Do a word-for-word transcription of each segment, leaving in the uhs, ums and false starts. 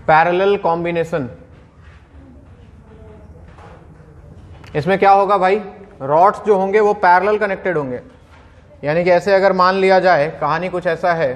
Parallel combination. इसमें क्या होगा भाई, रॉड्स जो होंगे वो पैरेलल कनेक्टेड होंगे, यानी कि ऐसे अगर मान लिया जाए, कहानी कुछ ऐसा है,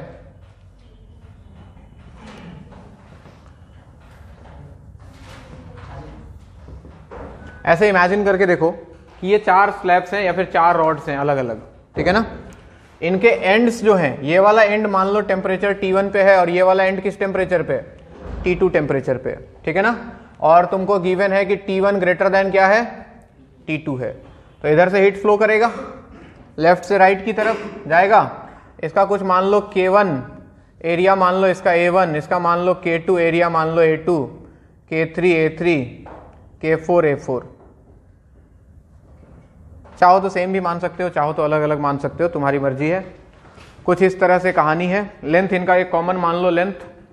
ऐसे इमेजिन करके देखो कि ये चार स्लैब्स हैं या फिर चार रॉड्स हैं अलग अलग, ठीक है ना। इनके एंड्स जो हैं, ये वाला एंड मान लो टेम्परेचर टी वन पे है और ये वाला एंड किस टेम्परेचर पे, टी टू टेम्परेचर पे, ठीक है ना। और तुमको गिवन है कि टी वन ग्रेटर देन क्या है, टी टू है, तो इधर से हीट फ्लो करेगा, लेफ्ट से राइट की तरफ जाएगा। इसका कुछ मान लो के वन एरिया मान लो इसका ए वन, इसका मान लो के टू एरिया मान लो A two, K three A three, K four A four. चाहो तो सेम भी मान सकते हो, चाहो तो अलग अलग मान सकते हो, तुम्हारी मर्जी है। कुछ इस तरह से कहानी है। लेंथ इनका एक कॉमन मान लो, लेंथ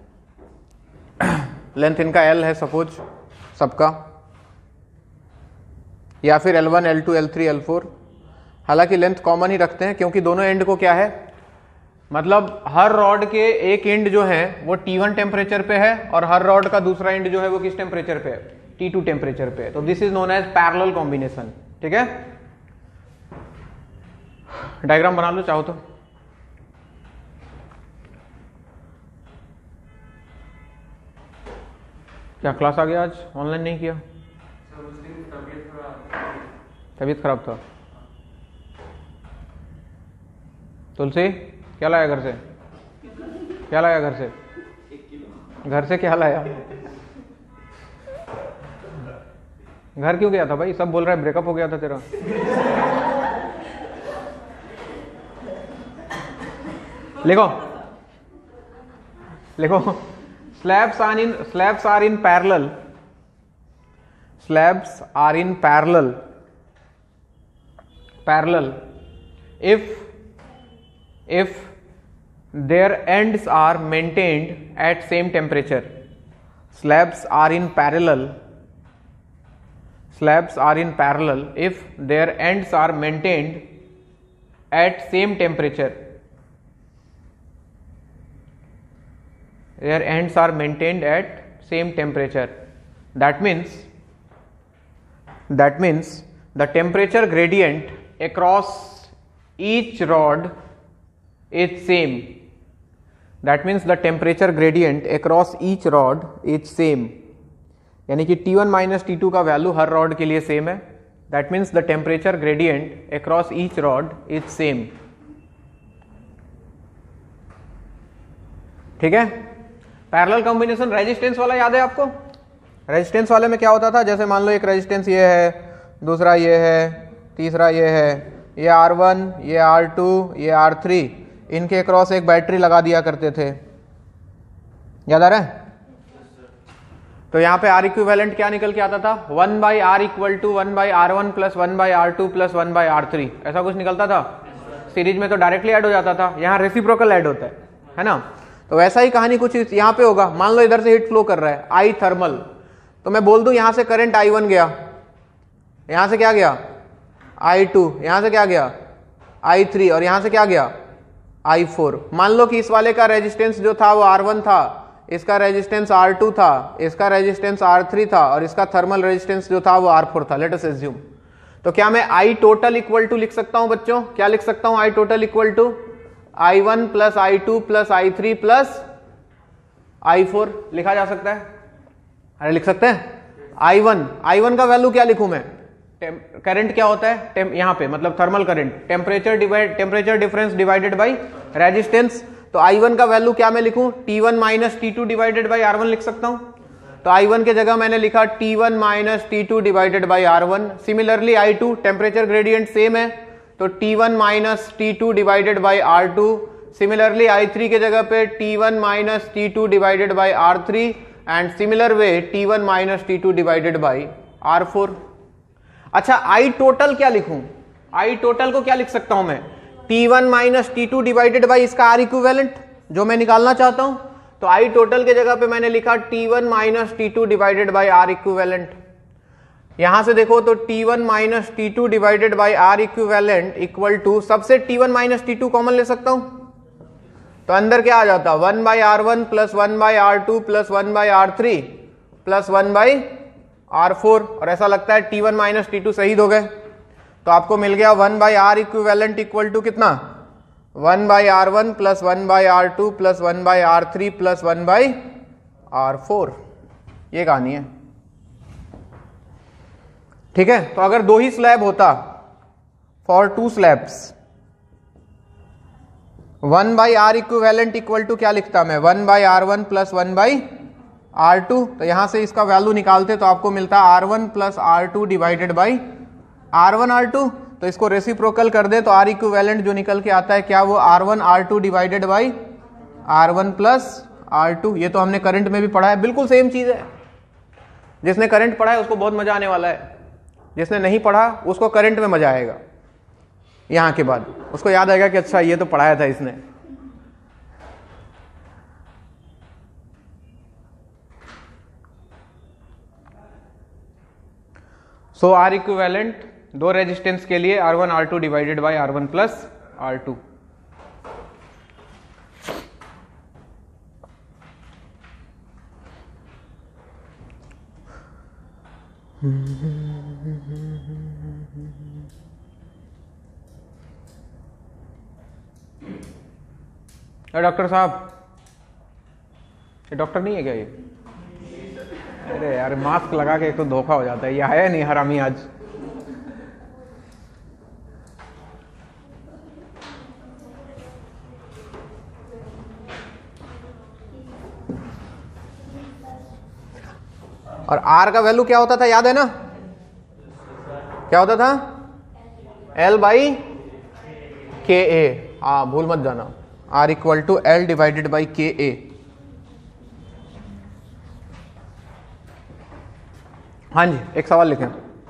लेंथ इनका एल है सपोज सबका, या फिर L one L two L three L four. हालांकि लेंथ कॉमन ही रखते हैं क्योंकि दोनों एंड को क्या है, मतलब हर रॉड के एक एंड जो है वो टी वन टेम्परेचर पे है और हर रॉड का दूसरा एंड जो है वो किस टेम्परेचर पे है, टी टू टेम्परेचर पे है। तो this is known as parallel combination, ठीक है। डायग्राम बना लो चाहो तो। क्या क्लास आ गया आज, ऑनलाइन नहीं किया? तबीयत खराब था। तुलसी क्या लाया घर से, क्या लाया घर से, घर से क्या लाया? घर क्यों गया था भाई? सब बोल रहा है ब्रेकअप हो गया था तेरा। लिखो लिखो slabs are in slabs are in parallel slabs are in parallel parallel if if their ends are maintained at same temperature. Slabs are in parallel slabs are in parallel if their ends are maintained at same temperature. Their ends are maintained at same temperature. That means that means the temperature gradient across each rod is same. That means the temperature gradient across each rod is same. यानी कि T one minus T two का value हर rod के लिए same है. That means the temperature gradient across each rod is same. ठीक है. Parallel combination resistance वाला याद है आपको? रेजिस्टेंस वाले में क्या होता था, जैसे मान लो एक रेजिस्टेंस ये है, दूसरा ये है, तीसरा ये है, ये आर वन, ये आर टू, ये आर थ्री, इनके क्रॉस एक बैटरी लगा दिया करते थे. याद आ रहा है? तो यहाँ पे आर इक्विवेलेंट क्या निकल के आता था, one by R equal to one by R one plus one by R two plus one by R three, ऐसा कुछ निकलता था. सीरीज में तो डायरेक्टली ऐड हो जाता था, यहाँ रेसिप्रोकल ऐड होता है, है ना. तो वैसा ही कहानी कुछ यहाँ पे होगा. मान लो इधर से हीट फ्लो कर रहा है आई थर्मल, तो मैं बोल दूं यहां से करंट आई वन गया, यहां से क्या गया आई टू, यहां से क्या गया आई थ्री, और यहां से क्या गया आई फोर. मान लो कि इस वाले का रेजिस्टेंस जो था वो आर वन था, इसका रेजिस्टेंस आर टू था, इसका रेजिस्टेंस आर थ्री था, और इसका थर्मल रेजिस्टेंस जो था वो आर फोर था. Let us assume. तो क्या मैं आई टोटल इक्वल टू लिख सकता हूं बच्चों? क्या लिख सकता हूं? I total equal to I one plus I two plus I three plus I four लिखा जा सकता है. अरे लिख सकते हैं. आई वन आई वन का वैल्यू क्या लिखूं मैं? करंट क्या होता है यहां पे, मतलब thermal current, temperature divide temperature difference divided by resistance. तो आई वन का वैल्यू क्या मैं लिखूं? T one minus T two divided by R one लिख सकता हूं. तो आई वन के जगह मैंने लिखा T one minus T two divided by R one. Similarly I two, temperature gradient same है, तो T one minus T two divided by R two. Similarly I three के जगह पे T one minus T two divided by R three, and similar way T one minus T two divided by R four. अच्छा, I total क्या लिखूं? आई total को क्या लिख सकता हूं मैं? T one minus T two divided by इसका आर इक्विवेलेंट जो मैं निकालना चाहता हूं. तो आई टोटल के जगह पे मैंने लिखा T one minus T two divided by R equivalent. यहां से देखो तो T one minus T two divided by R equivalent equal to, सबसे T one minus T two common ले सकता हूं, तो अंदर क्या आ जाता, one by R one plus one by R two plus one by R three plus one by R four, और ऐसा लगता है T one minus T to शहीद हो गए, तो आपको मिल गया one by R equivalent equal to कितना, one by R one plus one by R two plus one by R three plus one by R four. ये कहानी है, ठीक है। तो अगर दो ही स्लैब होता, for two slabs, one by R equivalent equal to क्या लिखता मैं, one by R one plus one by R two, तो यहां से इसका वैल्यू निकालते तो आपको मिलता है R one plus R two divided by R one R two, तो इसको रेसिप्रोकल कर दे तो आर इक्विवेलेंट जो निकल के आता है क्या, वो R one R two divided by R one plus R two. ये तो हमने करंट में भी पढ़ा है, बिल्कुल सेम चीज है। जिसने करंट पढ़ा है उसको बहुत मजा आने वाला है, जिसने नहीं पढ़ा उसको करंट में मजा आएगा। यहां के बाद उसको याद आएगा कि अच्छा ये तो पढ़ाया था इसने। सो आर इक्विवेलेंट दो रेजिस्टेंस के लिए R one R two divided by R one plus R two. Doctor साहब, ये डॉक्टर नहीं है क्या ये? अरे यार मास्क लगा के एक तो धोखा हो जाता है, ये आया नहीं हरामी आज। और आर का वैल्यू क्या होता था याद है ना, क्या होता था, एल बाई के ए। हाँ भूल मत जाना, R equal to L divided by K A. हाँ जी, एक सवाल लिखें।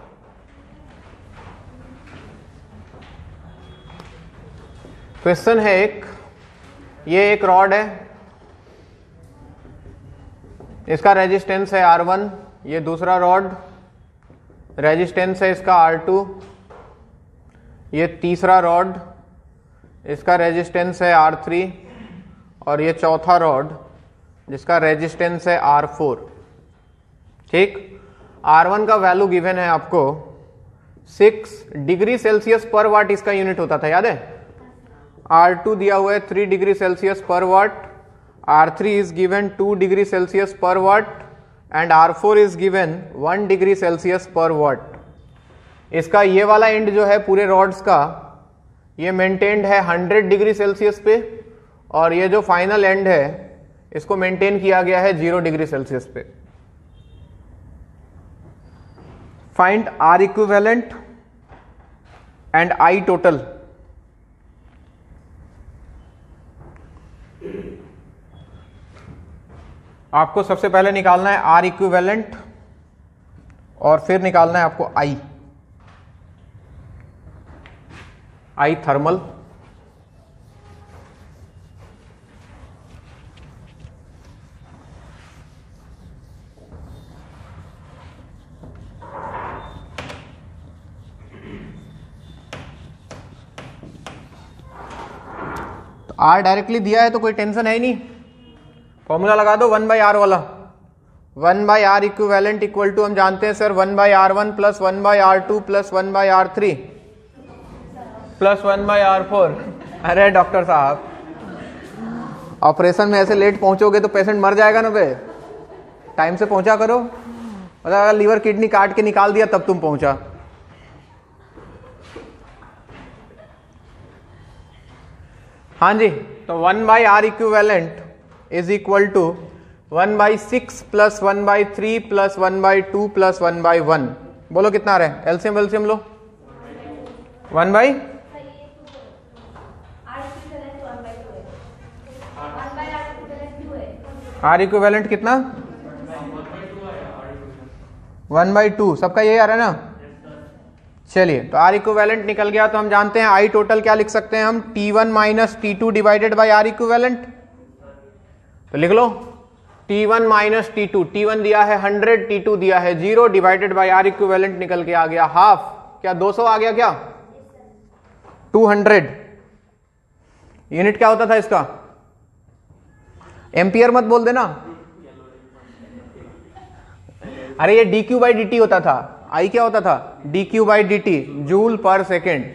क्वेश्चन है एक, ये एक रॉड है, इसका रेजिस्टेंस है आर वन, ये दूसरा रॉड रेजिस्टेंस है इसका आर टू, ये तीसरा रॉड इसका रेजिस्टेंस है आर थ्री, और ये चौथा रॉड जिसका रेजिस्टेंस है आर फोर। ठीक, आर वन का वैल्यू गिवन है आपको सिक्स डिग्री सेल्सियस पर वाट, इसका यूनिट होता था याद है। आर टू दिया हुआ है थ्री डिग्री सेल्सियस पर watt, R three is given two degree Celsius पर watt and R four is given one degree Celsius पर वाट। इसका ये वाला एंड जो है पूरे रॉड्स का, ये मेंटेन्ड है हंड्रेड डिग्री सेल्सियस पे, और ये जो फाइनल एंड है इसको मेंटेन किया गया है जीरो डिग्री सेल्सियस पे। Find R equivalent and I total. आपको सबसे पहले निकालना है आर इक्विवेलेंट और फिर निकालना है आपको आई, आई थर्मल। तो आर डायरेक्टली दिया है तो कोई टेंशन है ही नहीं, फॉर्मूला लगा दो वन बाई आर वाला। One by R equivalent equal to हम जानते हैं sir one by R one plus one by R two plus one by R three plus one by R four. अरे doctor साहब, operation में ऐसे late पहुंचोगे तो patient मर जाएगा ना बे, टाइम से पहुंचा करो। मतलब अगर लीवर किडनी काट के निकाल दिया तब तुम पहुंचा। हाँ जी, तो one by R equivalent is equal to one by six plus one by three plus one by two plus one by one. बोलो कितना आ रहा है, एलसीएम एलसीएम लो। वन बाई आर इक्विवेलेंट कितना, वन बाई टू, सबका यही आ रहा है ना। चलिए, तो आर इक्विवेलेंट निकल गया तो हम जानते हैं आई टोटल क्या लिख सकते हैं हम, T one minus T two divided by R equivalent. तो लिख लो T one minus T two, T one दिया है हंड्रेड, टी टू दिया है zero, divided by R equivalent निकल के आ गया हाफ। क्या दो सौ आ गया क्या, टू हंड्रेड। यूनिट क्या होता था इसका, एम्पियर मत बोल देना। अरे ये D Q by D T होता था, आई क्या होता था, D Q by D T, joule पर सेकेंड।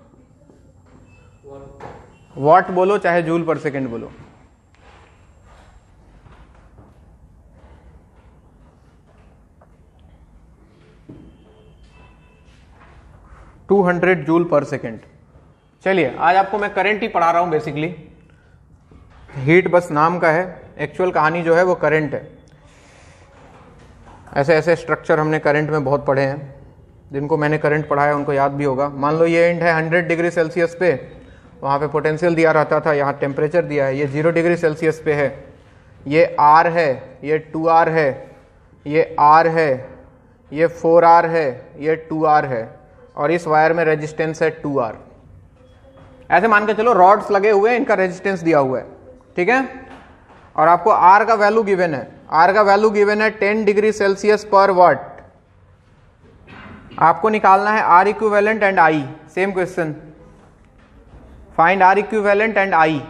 वॉट बोलो चाहे जूल पर सेकेंड बोलो। टू हंड्रेड जूल पर सेकेंड। चलिए आज आपको मैं करंट ही पढ़ा रहा हूं बेसिकली। हीट बस नाम का है, एक्चुअल कहानी जो है वो करंट है। ऐसे ऐसे स्ट्रक्चर हमने करंट में बहुत पढ़े हैं, जिनको मैंने करंट पढ़ाया उनको याद भी होगा। मान लो ये एंड है हंड्रेड डिग्री सेल्सियस पे, वहाँ पे पोटेंशियल दिया रहता था, यहाँ टेम्परेचर दिया है। ये जीरो डिग्री सेल्सियस पे है, ये आर है, ये टू आर है, ये आर है, ये फोर आर है, ये टू आर है, और इस वायर में रेजिस्टेंस है टू आर। ऐसे मान के चलो रॉड्स लगे हुए हैं, इनका रेजिस्टेंस दिया हुआ है, ठीक है। और आपको आर का वैल्यू गिवन है, आर का वैल्यू गिवन है टेन डिग्री सेल्सियस पर वाट। आपको निकालना है R equivalent and I. Same question, find R equivalent and I.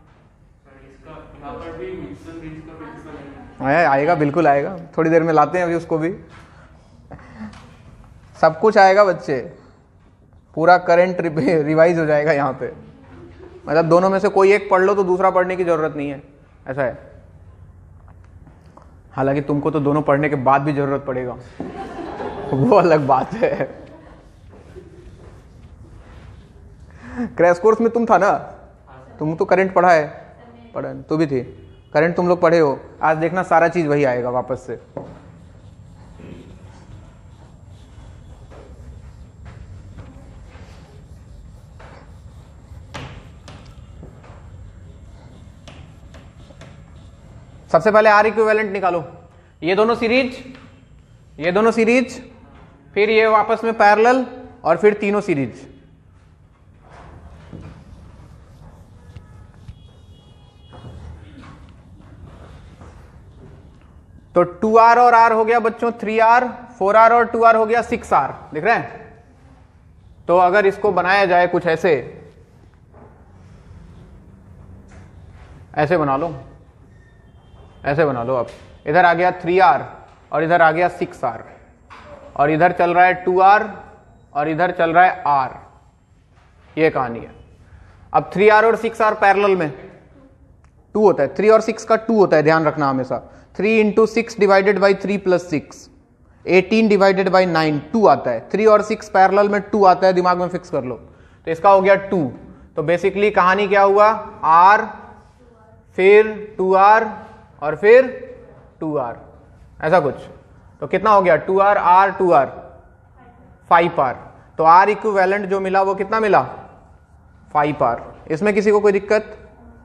आएगा, बिल्कुल आएगा, थोड़ी देर में लाते हैं अभी उसको भी। सब कुछ आएगा बच्चे, पूरा करंट रिवाइज हो जाएगा यहाँ पे। मतलब दोनों में से कोई एक पढ़ लो तो दूसरा पढ़ने की जरूरत नहीं है, ऐसा है। हालांकि तुमको तो दोनों पढ़ने के बाद भी जरूरत पड़ेगा, वो अलग बात है। क्रैश कोर्स में तुम था ना, तुम तो करंट पढ़ा है, पढ़ा तू भी थी, करंट तुम लोग पढ़े हो। आज देखना सारा चीज वही आएगा वापस से। सबसे पहले आर इक्विवेलेंट निकालो। ये दोनों सीरीज, ये दोनों सीरीज, फिर ये वापस में पैरेलल, और फिर तीनों सीरीज। तो टू आर और आर हो गया बच्चों थ्री आर, फोर आर और टू आर हो गया सिक्स आर। दिख रहे हैं? तो अगर इसको बनाया जाए कुछ ऐसे, ऐसे बना लो, ऐसे बना लो। अब इधर आ गया थ्री आर और इधर आ गया सिक्स आर, और इधर चल रहा है टू आर और इधर चल रहा है आर। ये कहानी है। अब थ्री आर और सिक्स आर पैरेलल में टू होता है, थ्री और सिक्स का टू होता है, ध्यान रखना हमेशा। Three into six divided by three plus six, eighteen divided by nine, two आता है। थ्री और सिक्स पैरेलल में टू आता है, दिमाग में फिक्स कर लो। तो इसका हो गया टू। तो बेसिकली कहानी क्या हुआ, आर फिर टू आर और फिर टू आर, ऐसा कुछ। तो कितना हो गया, two R R two R, five R. तो आर इक्विवेलेंट जो मिला वो कितना मिला, फाइव आर। इसमें किसी को कोई दिक्कत?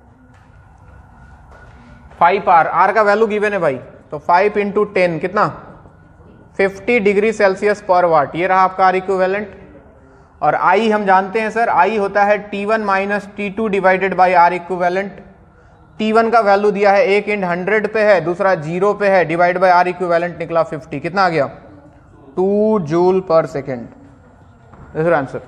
फाइव आर, आर का वैल्यू गिवन है भाई, तो फाइव इंटू टेन कितना, फिफ्टी डिग्री सेल्सियस पर वाट। ये रहा आपका आर इक्विवेलेंट। और आई हम जानते हैं सर, आई होता है T one minus T two divided by R equivalent. T one का वैल्यू दिया है, एक इंड हंड्रेड पे है, दूसरा जीरो पे है, डिवाइड बाय आर इक्विवेलेंट निकला फिफ्टी। कितना आ गया, टू जूल पर सेकेंड। This is answer.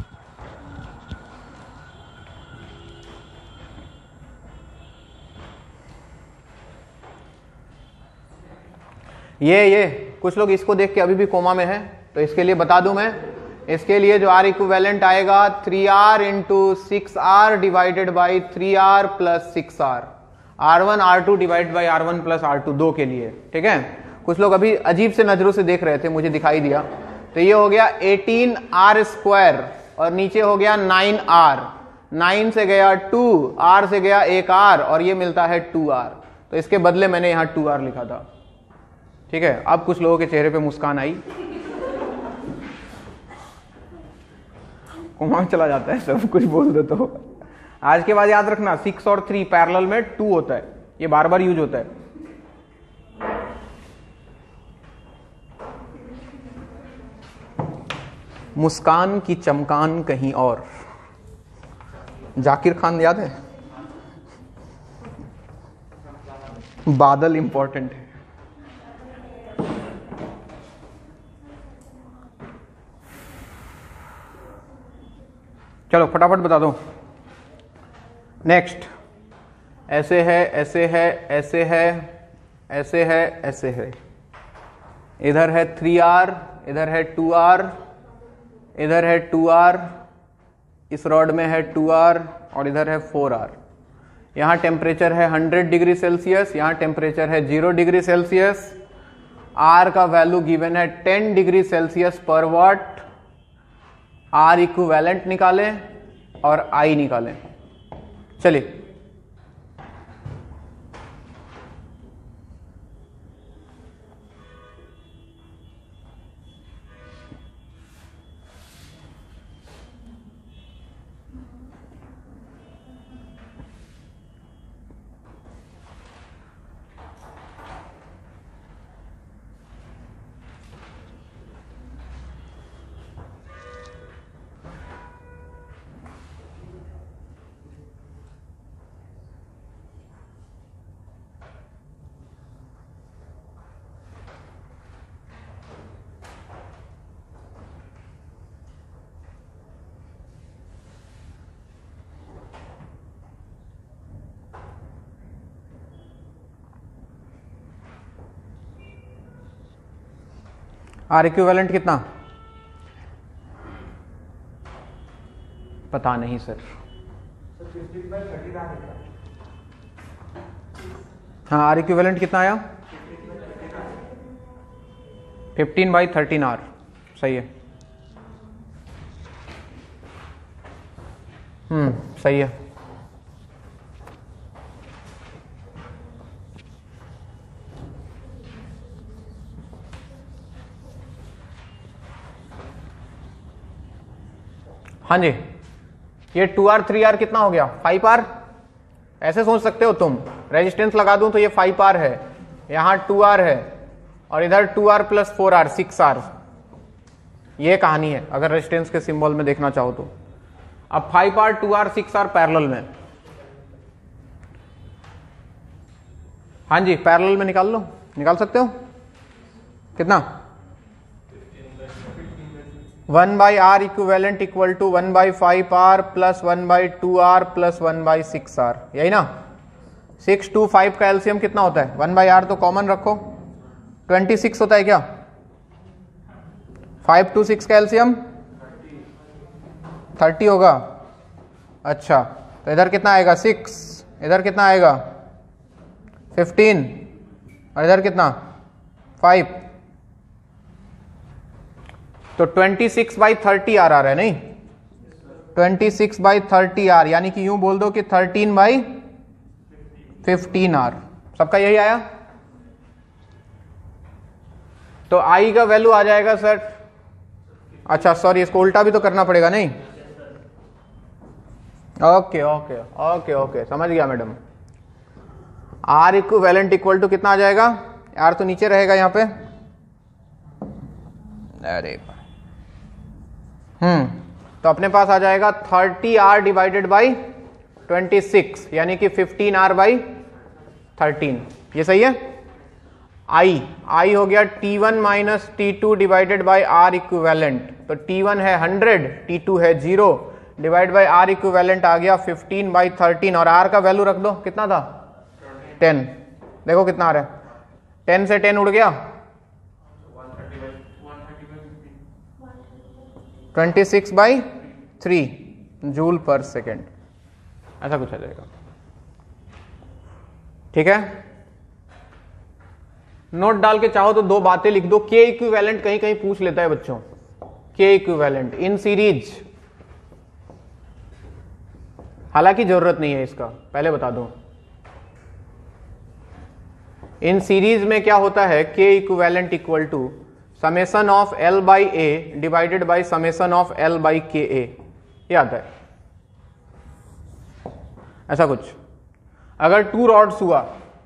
ये ये कुछ लोग इसको देख के अभी भी कोमा में हैं, तो इसके लिए बता दूं मैं, इसके लिए जो आर इक्विवेलेंट आएगा three R into six R divided by three R plus six R, R one R two divide by R one plus R two, दो के लिए, ठीक है। कुछ लोग अभी अजीब से नजरों से देख रहे थे, मुझे दिखाई दिया। तो ये हो गया एटीन आर स्क्वायर और नीचे हो गया नाइन आर, नाइन से गया टू, आर से गया एक आर, और ये मिलता है टू आर। तो इसके बदले मैंने यहां टू आर लिखा था, ठीक है। अब कुछ लोगों के चेहरे पे मुस्कान आई, कुमार चला जाता है सब कुछ बोल दो तो। आज के बाद याद रखना, सिक्स और थ्री पैरेलल में टू होता है, ये बार बार यूज होता है। मुस्कान की चमकान कहीं और, जाकिर खान याद है? बादल इंपॉर्टेंट है। चलो फटाफट बता दो। नेक्स्ट, ऐसे है, ऐसे है, ऐसे है, ऐसे है, ऐसे है, इधर है थ्री आर, इधर है टू आर, इधर है टू आर, इस रॉड में है टू आर और इधर है फोर आर। यहाँ टेम्परेचर है हंड्रेड डिग्री सेल्सियस, यहाँ टेम्परेचर है जीरो डिग्री सेल्सियस। आर का वैल्यू गिवन है टेन डिग्री सेल्सियस पर वाट। आर इक्विवेलेंट निकालें और आई निकालें। चलिए आर इक्विवेलेंट कितना पता नहीं सर। हाँ आर इक्विवेलेंट कितना आया? Fifteen by thirteen R. सही है। हम्म सही है। हाँ जी, ये टू आर थ्री आर कितना हो गया? Five R. ऐसे सोच सकते हो तुम, रेजिस्टेंस लगा दूं तो ये फाइव आर है, यहाँ टू आर है और इधर two R plus four R six R. ये कहानी है अगर रेजिस्टेंस के सिंबल में देखना चाहो तो। अब five R two R six R parallel में। हाँ जी पैरेलल में निकाल लो, निकाल सकते हो। कितना? One by R equivalent equal to one by five R plus one by two R plus one by six R. यही ना? सिक्स टू फाइव का एलसीएम कितना होता है? वन बाई आर तो कॉमन रखो, ट्वेंटी सिक्स होता है क्या? फाइव टू सिक्स का एलसीएम थर्टी होगा। अच्छा तो इधर कितना आएगा? सिक्स। इधर कितना आएगा? फिफ्टीन। और इधर कितना? फाइव। तो twenty six by thirty R आ रहा है नहीं? Twenty six by thirty R, यानी कि यूं बोल दो कि थर्टीन बाई फिफ्टीन आर। सबका यही आया? तो आई का वैल्यू आ जाएगा सर, अच्छा सॉरी इसको उल्टा भी तो करना पड़ेगा नहीं? ओके ओके ओके ओके समझ गया madam. R equivalent equal to कितना आ जाएगा? आर तो नीचे रहेगा यहां पे। अरे हम्म तो अपने पास आ जाएगा thirty R divided by twenty six, यानी कि फिफ्टीन आर बाई थर्टीन। ये सही है। आई आई हो गया T one minus T two divided by R equivalent. तो टी वन है हंड्रेड, टी टू है zero, divide by R equivalent आ गया फिफ्टीन बाई थर्टीन। और आर का वैल्यू रख दो, कितना था? टेन। देखो कितना आ रहा है, टेन से टेन उड़ गया, twenty six by three joule पर सेकेंड। ऐसा कुछ आ जाएगा। ठीक है, नोट डाल के चाहो तो दो बातें लिख दो। के इक्विवेलेंट कहीं कहीं पूछ लेता है बच्चों। के इक्विवेलेंट इन सीरीज, हालांकि जरूरत नहीं है इसका, पहले बता दूं। इन सीरीज में क्या होता है? K equivalent equal to summation of L by A divided by summation of L by K A. ये आता है ऐसा कुछ। अगर टू रॉड्स हुआ,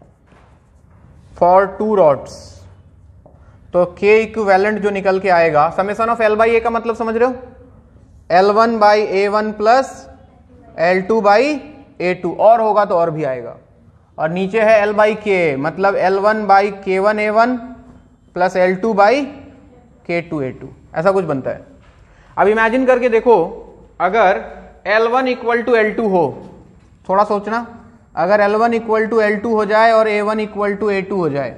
फॉर टू रॉड्स, तो के इक्विवेलेंट जो निकल के आएगा, summation of L by A का मतलब समझ रहे हो? L one by A one plus L two by A two, और होगा तो और भी आएगा। और नीचे है एल बाई के, मतलब L one by K one A one plus L two by K two A two, ऐसा कुछ बनता है। अब इमेजिन करके देखो, अगर L one equal to L two हो, थोड़ा सोचना, अगर L one equal to L two हो जाए और A one equal to A two हो जाए,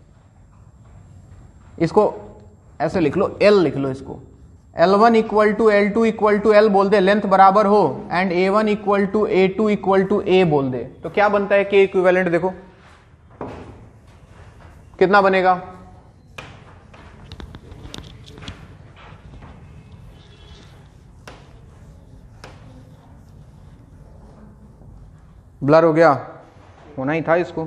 इसको ऐसे लिख लो, L लिख लो इसको, L one equal to L two equal to L बोल दे, लेंथ बराबर हो, and A one equal to A two equal to A बोल दे, तो क्या बनता है के इक्विवेलेंट? देखो कितना बनेगा, ब्लर हो गया, होना ही था इसको,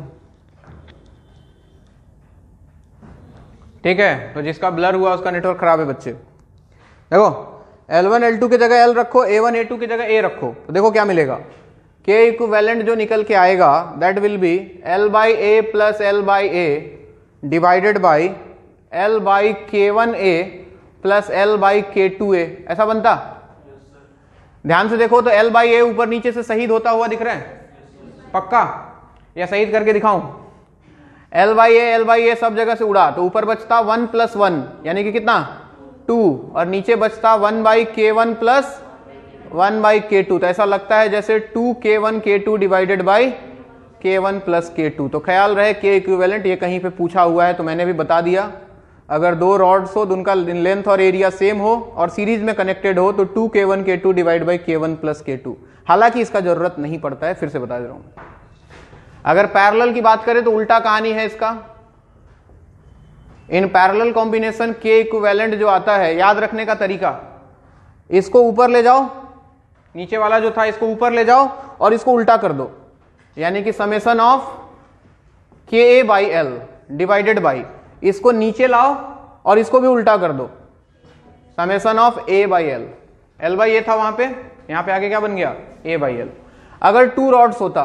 ठीक है। तो जिसका ब्लर हुआ उसका नेटवर्क खराब है बच्चे। देखो एल वन एल टू की जगह L रखो, ए वन ए टू की जगह A रखो, तो देखो क्या मिलेगा, K इक्विवेलेंट जो निकल के आएगा that will be L by A plus L by A divided by L by K one A plus L by K two A, ऐसा बनता। ध्यान से देखो तो L बाई ए ऊपर नीचे से शहीद होता हुआ दिख रहा है, पक्का, या शहीद करके दिखाऊं? L by A L by A सब जगह से उड़ा, तो ऊपर बचता वन प्लस वन यानी कि कितना, टू, और नीचे बचता one by K one plus one by K two, तो ऐसा लगता है जैसे two K one K two divided by K one plus K two. तो ख्याल रहे के इक्विवेलेंट ये कहीं पे पूछा हुआ है तो मैंने भी बता दिया, अगर दो रॉड्स हो तो उनका लेंथ और एरिया सेम हो और सीरीज में कनेक्टेड हो तो to K one K two divide by K one plus K two. हालांकि इसका जरूरत नहीं पड़ता है, फिर से बता दे रहा हूं। अगर पैरेलल की बात करें तो उल्टा कहानी है इसका। In parallel combination K equivalent जो आता है, याद रखने का तरीका, इसको ऊपर ले जाओ, नीचे वाला जो था इसको ऊपर ले जाओ और इसको उल्टा कर दो, यानी कि summation of K A by L divided by, इसको नीचे लाओ और इसको भी उल्टा कर दो, summation of A by L, L by A था वहां पे, यहां पे आगे क्या बन गया, ए बाई एल। अगर टू रॉड्स होता,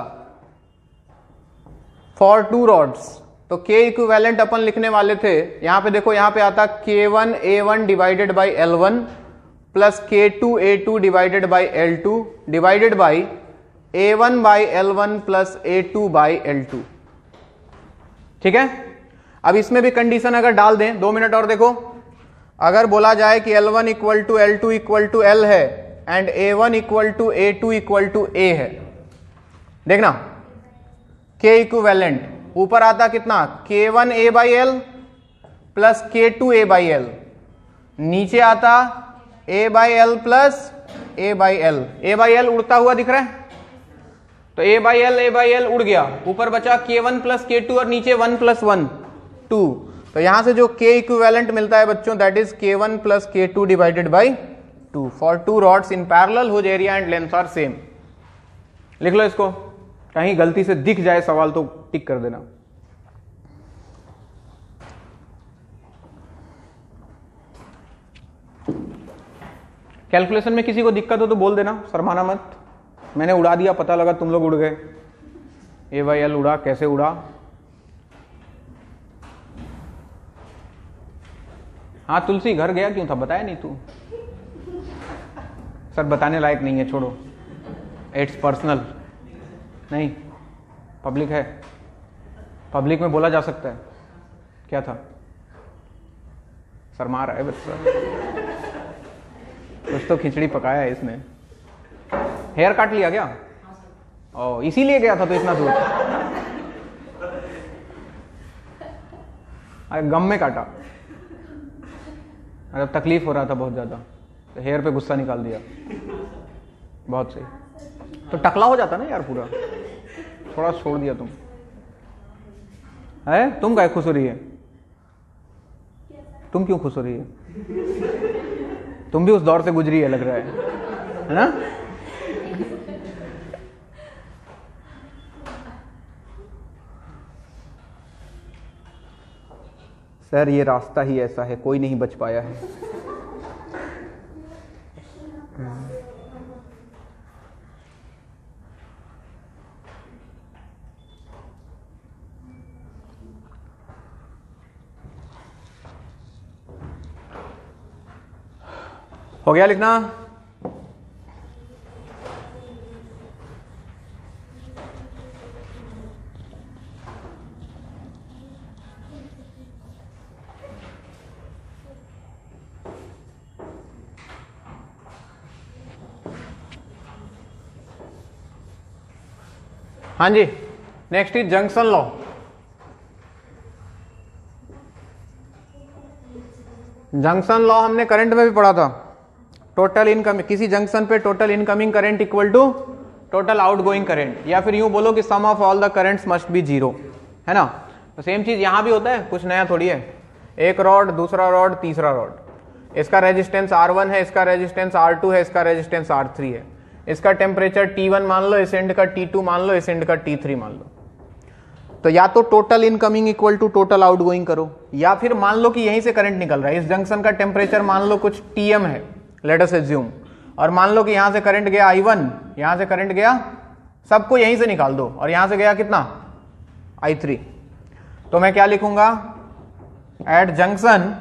फॉर टू रॉड्स, तो के इक्विवेलेंट अपन लिखने वाले थे, यहां पे देखो, यहां पे आता K one A one divided by L one plus K two A two divided by L two divided by A one by L one plus A two by L two. ठीक है, अब इसमें भी कंडीशन अगर डाल दें, दो minute और देखो, अगर बोला जाए कि L one equal to L two equal to L है and A one equal to A two equal to A है, देखना के इक्विवेलेंट ऊपर आता कितना, K one A by L plus K two A by L, नीचे आता A by L plus A by L, A by L उड़ता हुआ दिख रहा है, तो A by L A by L उड़ गया, ऊपर बचा के वन प्लस के टू और नीचे वन प्लस वन टू, तो यहां से जो के इक्विवेलेंट मिलता है बच्चों that is K one plus K two divided by two for two rods in parallel whose area and length are same. लिख लो इसको, कहीं गलती से दिख जाए सवाल तो टिक कर देना। कैलकुलेशन में किसी को दिक्कत हो तो बोल देना, शर्माना मत। मैंने उड़ा दिया, पता लगा तुम लोग उड़ गए, ए बाई एल उड़ा, कैसे उड़ा? हाँ तुलसी, घर गया क्यों था, बताया नहीं तू? सर बताने लायक नहीं है, छोड़ो, इट्स पर्सनल। नहीं, पब्लिक है, पब्लिक में बोला जा सकता है। क्या था? शर्मा रहा है बच्चा, कुछ तो खिचड़ी पकाया है इसने। हेयर काट लिया क्या? ओ, इसीलिए गया था तो इतना दूर, अरे गम में काटा, अरे तकलीफ हो रहा था बहुत ज्यादा, तो हेयर पे गुस्सा निकाल दिया। बहुत सही, तो टकला हो जाता ना यार पूरा, थोड़ा छोड़ दिया तुम। है तुम क्या खुश हो रही है? तुम क्यों खुश हो रही है? तुम भी उस दौर से गुजरी है लग रहा है, है ना? सर ये रास्ता ही ऐसा है, कोई नहीं बच पाया है। हो गया लिखना? हाँ जी, next is junction law. Junction law हमने करंट में भी पढ़ा था। टोटल इनकमिंग, किसी जंक्शन पे total incoming current equal to total outgoing current, या फिर यूं बोलो कि sum of all the currents must be zero, है ना। तो सेम चीज यहां भी होता है, कुछ नया थोड़ी है। एक रॉड, दूसरा रॉड, तीसरा रॉड, इसका रेजिस्टेंस आर वन है, इसका रेजिस्टेंस आर टू है, इसका रेजिस्टेंस आर थ्री है, इसका टेम्परेचर टी वन मान लो, इस एंड का टी टू मान लो, इस एंड का टी थ्री मान लो। तो या तो total incoming equal to total outgoing करो, या फिर मान लो कि यहीं से करंट निकल रहा है। इस जंक्शन का टेम्परेचर मान लो कुछ टीएम है, लेट अस अज्यूम, और मान लो कि यहां से करंट गया आई वन, यहां से करंट गया, सबको यहीं से निकाल दो, और यहां से गया कितना आई थ्री। तो मैं क्या लिखूंगा, एट जंक्शन,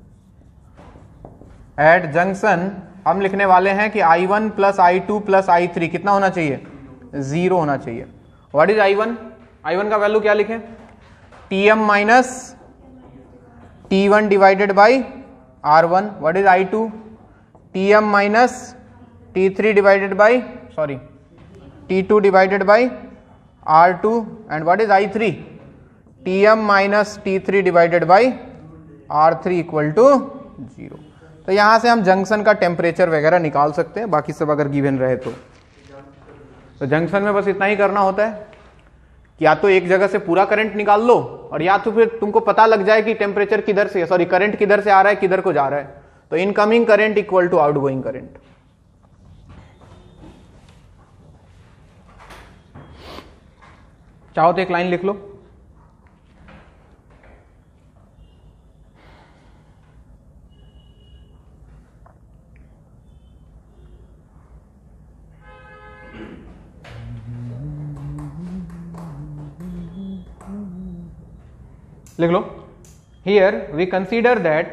एट जंक्शन हम लिखने वाले हैं कि I one plus I two plus I three कितना होना चाहिए, जीरो होना चाहिए। What is I one, I one का वैल्यू क्या लिखें, T M minus T one divided by R one. What is I two, T M minus T three divided by, sorry T two divided by R two. And what is I three, T M minus T three divided by R three equal to zero. तो यहां से हम junction का temperature वगैरह निकाल सकते हैं, बाकी सब अगर गिवन रहे तो। तो जंक्शन में बस इतना ही करना होता है कि या तो एक जगह से पूरा करंट निकाल लो, और या तो फिर तुमको पता लग जाए कि टेम्परेचर किधर से, सॉरी करंट किधर से आ रहा है, किधर को जा रहा है। तो incoming current equal to outgoing current. चाहो तो एक लाइन लिख लो, लिख लो। Here we consider that,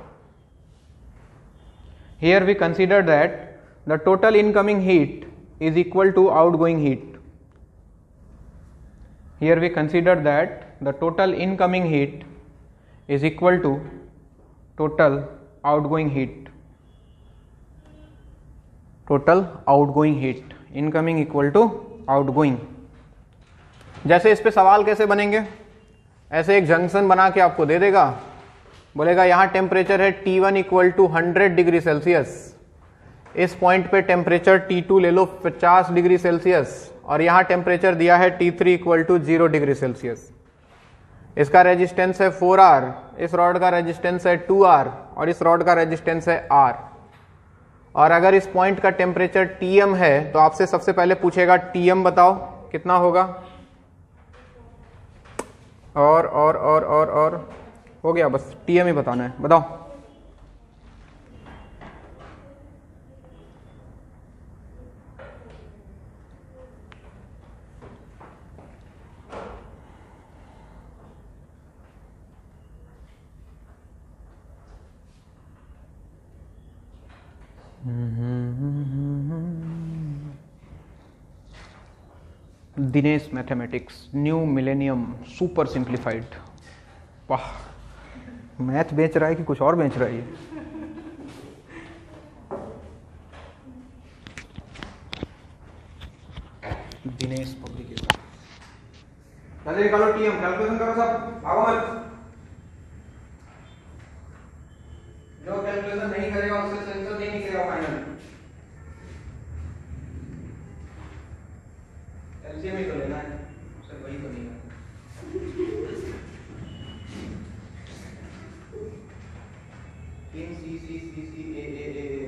here we consider that the total incoming heat is equal to outgoing heat. Here we consider that the total incoming heat is equal to total outgoing heat. Total outgoing heat, incoming equal to outgoing। जैसे इस पे सवाल कैसे बनेंगे, ऐसे एक junction बना के आपको दे देगा, बोलेगा यहां टेम्परेचर है T one equal to hundred degree Celsius, इस पॉइंट पे टेम्परेचर टी टू ले लो पचास डिग्री सेल्सियस, और यहां टेम्परेचर दिया है T three equal to zero degree Celsius. इसका रेजिस्टेंस है फोर आर, इस रॉड का रेजिस्टेंस है टू आर, और इस रॉड का रेजिस्टेंस है आर। और अगर इस पॉइंट का टेम्परेचर टीएम है तो आपसे सबसे पहले पूछेगा टीएम बताओ कितना होगा, और और और और और हो गया, बस टीएम ही बताना है, बताओ। Dinesh mathematics new millennium super simplified. वाह, मैथ बेच रहा है कि कुछ और बेच रहा है ये। दिनेश पब्लिकेशन, जल्दी निकालो टीएम, कैलकुलेशन करो सब, भागो मत। जो कैलकुलेशन नहीं करेगा उससे सेंसर नहीं निकलेगा फाइनल। एलसीएम ही तो लेना है, सिर्फ वही तो नहीं है। तीन सी सी सी सी ए ए ए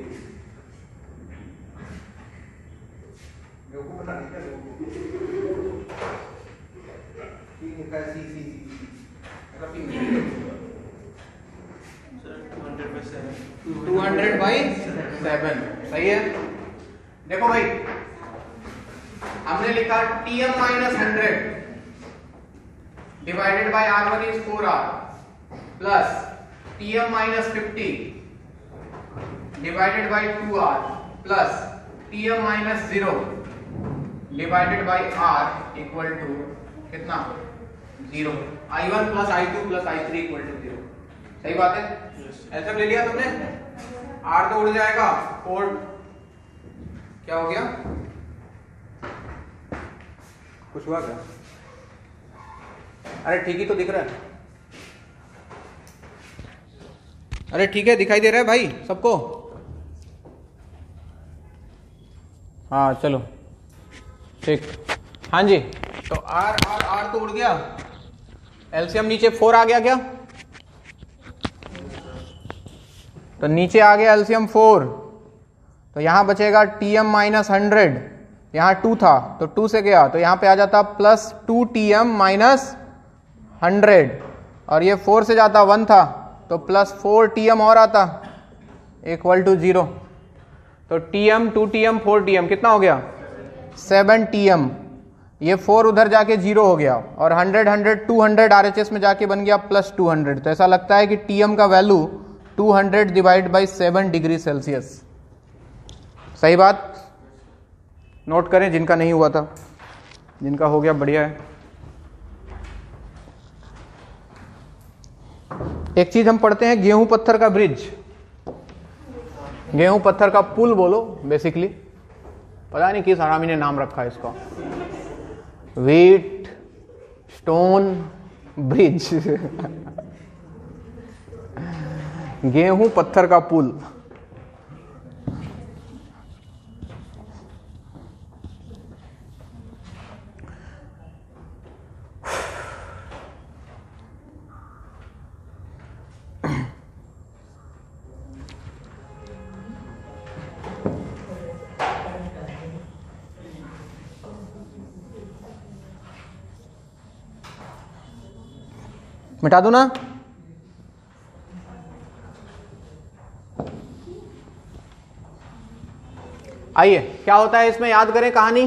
बेवकूफ बना दिया लोगों। तीन लिखा है सी सी सी, अगर तीन टू हंड्रेड बाई सेवन, सही है। देखो भाई, हमने लिखा T M minus hundred divided by R one is four R plus T M minus fifty divided by two R plus T M minus zero divided by R equal to कितना, zero. I one plus I two plus I three equal to zero. सही बात है, ऐसा ले लिया तुमने, are तो उड़ जाएगा, फोर क्या हो गया, कुछ हुआ क्या? अरे ठीक ही तो दिख रहा है। अरे ठीक है, दिखाई दे रहा है भाई सबको? हाँ चलो ठीक। हाँ जी, तो आर आर आर तो उड़ गया, एलसीएम नीचे फोर आ गया क्या? तो नीचे आ गया एलसीएम फोर, तो यहां बचेगा टी एम माइनस हंड्रेड, यहाँ टू था तो टू से गया तो यहाँ पे आ जाता plus two T M minus hundred, और ये फोर से जाता वन था तो प्लस फोर टी एम और आता इक्वल टू जीरो। तो T M two T M four T M कितना हो गया? Seven T M. ये फोर उधर जाके जीरो हो गया और hundred hundred two hundred RHS में जाके बन गया प्लस टू हंड्रेड। तो ऐसा लगता है कि टी एम का value two hundred divide by seven degree Celsius. सही बात? नोट करें जिनका नहीं हुआ था, जिनका हो गया बढ़िया है। एक चीज हम पढ़ते हैं, गेहूं पत्थर का ब्रिज, गेहूं पत्थर का पुल बोलो बेसिकली, पता नहीं किस हरामी ने नाम रखा है इसका, व्हीट स्टोन ब्रिज गेहूं पत्थर का पुल। मिटा दूं ना? आइए, क्या होता है इसमें, याद करें कहानी।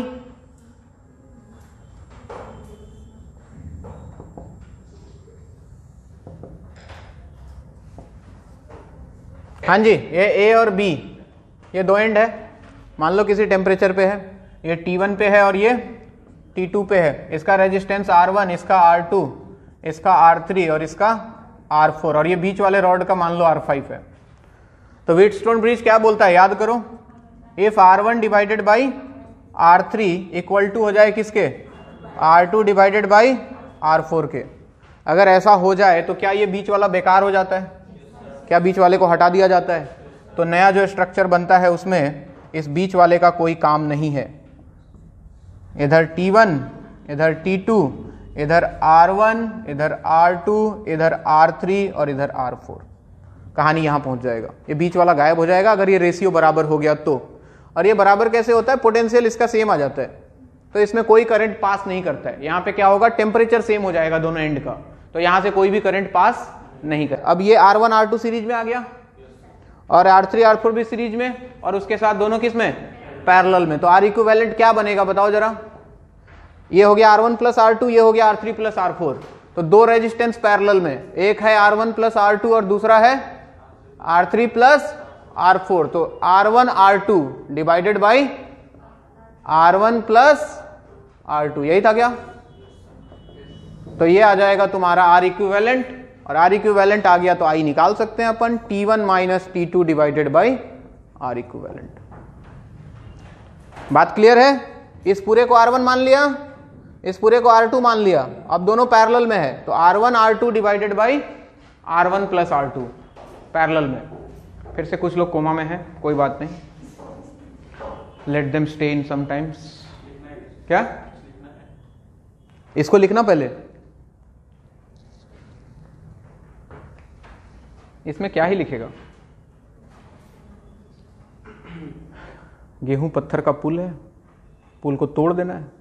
हाँ जी, ये ए और बी, ये दो एंड है, मान लो किसी टेम्परेचर पे है, ये टी वन पे है और ये टी टू पे है। इसका रेजिस्टेंस आर वन, इसका आर टू, इसका आर थ्री और इसका आर फोर, और ये बीच वाले रॉड का मान लो आर फाइव है। तो व्हीटस्टोन ब्रिज क्या बोलता है, याद करो, if R one divided by R three equal to हो जाए किसके, R two divided by R four के। अगर ऐसा हो जाए तो क्या ये बीच वाला बेकार हो जाता है? क्या बीच वाले को हटा दिया जाता है? तो नया जो स्ट्रक्चर बनता है उसमें इस बीच वाले का कोई काम नहीं है। इधर टी वन, इधर टी टू, इधर आर वन, इधर आर टू, इधर आर थ्री और इधर आर फोर। कहानी यहां पहुंच जाएगा, ये बीच वाला गायब हो जाएगा अगर ये रेशियो बराबर हो गया तो। और ये बराबर कैसे होता है, पोटेंशियल इसका सेम आ जाता है, तो इसमें कोई करंट पास नहीं करता है। यहां पे क्या होगा, टेम्परेचर सेम हो जाएगा दोनों एंड का, तो यहां से कोई भी करंट पास नहीं कर। अब ये R one R two series में आ गया और आर थ्री आर फोर भी सीरीज में, और उसके साथ दोनों किस में, पैरेलल में। तो आर इक्विवेलेंट क्या बनेगा बताओ जरा, ये हो गया R one plus R two, ये हो गया R three plus R four. तो दो रेजिस्टेंस पैरेलल में, एक है R one plus R two और दूसरा है R three plus R four. तो R one R two divided by R one plus R two, यही था क्या? तो ये आ जाएगा तुम्हारा आर इक्विवेलेंट, और आर इक्विवेलेंट आ गया तो आई निकाल सकते हैं अपन, T one minus T two divided by R equivalent. बात क्लियर है? इस पूरे को आर वन मान लिया, इस पूरे को आर टू मान लिया, अब दोनों पैरेलल में है तो R one R two divided by R one plus R two parallel में। फिर से कुछ लोग कोमा में है, कोई बात नहीं, let them stay in sometimes. क्या इसको लिखना पहले, इसमें क्या ही लिखेगा, गेहूं पत्थर का पुल है, पुल को तोड़ देना है।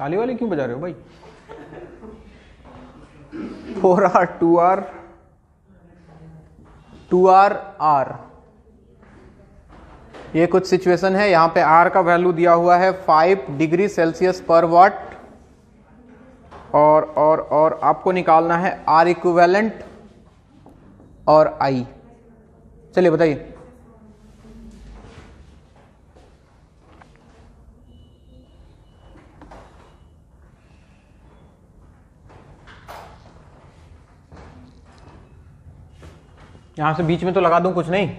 ताली वाली क्यों बजा रहे हो भाई? Four R two R two R R, ये कुछ सिचुएशन है। यहां पे आर का वैल्यू दिया हुआ है फाइव डिग्री सेल्सियस पर वाट, और और और आपको निकालना है आर इक्विवेलेंट और आई। चलिए बताइए। यहां से बीच में तो लगा दूं कुछ नहीं,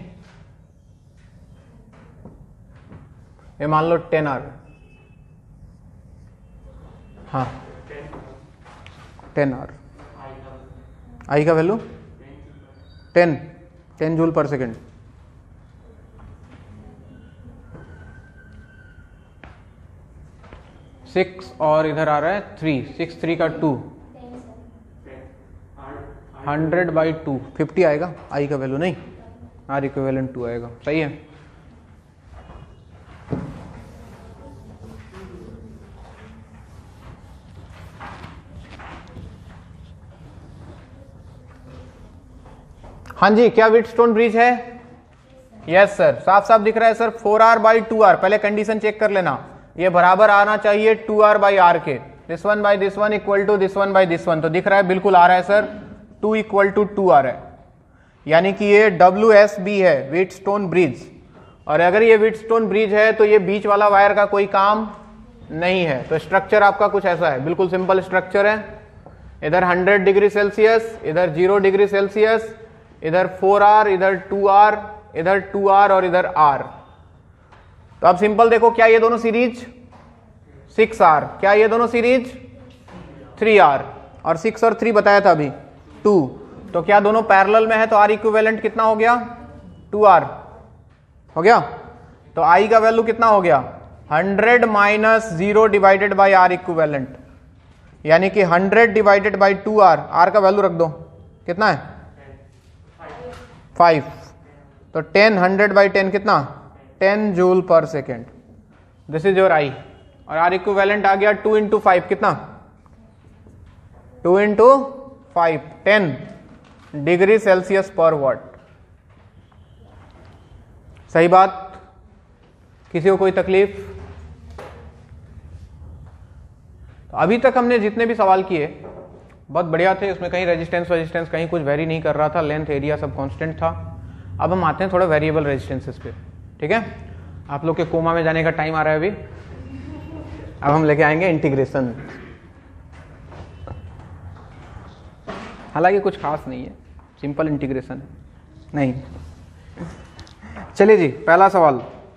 ये मान लो टेन आर, हाँ टेन आर, आई का वैल्यू टेन टेन जूल पर सेकेंड। सिक्स और इधर आ रहा है थ्री, सिक्स थ्री का two, hundred by two, fifty आएगा आई का वैल्यू, नहीं आर इक्विवेलेंट टू आएगा। सही है। हाँ जी, क्या व्हीटस्टोन ब्रिज है? यस सर, साफ साफ दिख रहा है sir, four R by two R. पहले कंडीशन चेक कर लेना, ये बराबर आना चाहिए टू आर बाई आर के, this one by this one equal to this one by this one. तो दिख रहा है, बिल्कुल आ रहा है sir, two equal to two आ रहा है, यानी कि ये डब्ल्यू एस बी है, व्हीटस्टोन ब्रिज। और अगर ये व्हीटस्टोन ब्रिज है तो ये बीच वाला वायर का कोई काम नहीं है। तो स्ट्रक्चर आपका कुछ ऐसा है, बिल्कुल सिंपल स्ट्रक्चर है। इधर हंड्रेड डिग्री सेल्सियस, इधर जीरो डिग्री सेल्सियस, इधर फोर आर, इधर टू आर, इधर टू आर और इधर आर। तो अब सिंपल देखो, क्या ये दोनों सीरीज सिक्स आर, क्या ये दोनों सीरीज थ्री आर, और सिक्स और थ्री बताया था अभी टू। तो क्या दोनों पैरेलल में है? तो आर इक्विवेलेंट कितना हो गया? टू आर हो गया। तो आई का वैल्यू कितना हो गया? Hundred minus zero divided by R equivalent, यानी कि hundred divided by two R. R का वैल्यू रख दो, कितना है? फाइव। तो टेन हंड्रेड बाई टेन कितना? टेन जूल पर second. This is your I. और आर इक्विवेलेंट आ गया टू इंटू फाइव, कितना? Two into five, ten degree Celsius पर वाट। सही बात? किसी को कोई तकलीफ? तो अभी तक हमने जितने भी सवाल किए बहुत बढ़िया थे, उसमें कहीं रेजिस्टेंस रेजिस्टेंस कहीं कुछ वेरी नहीं कर रहा था, लेंथ एरिया सब कांस्टेंट था। अब हम आते हैं थोड़ा वेरिएबल रेजिस्टेंसेस पे, ठीक है? आप लोग के कोमा में जाने का टाइम आ रहा है अभी। अब हम लेके आएंगे इंटीग्रेशन। हालांकि कुछ खास नहीं है, सिंपल इंटीग्रेशन है। नहीं, चलिए जी, पहला सवाल।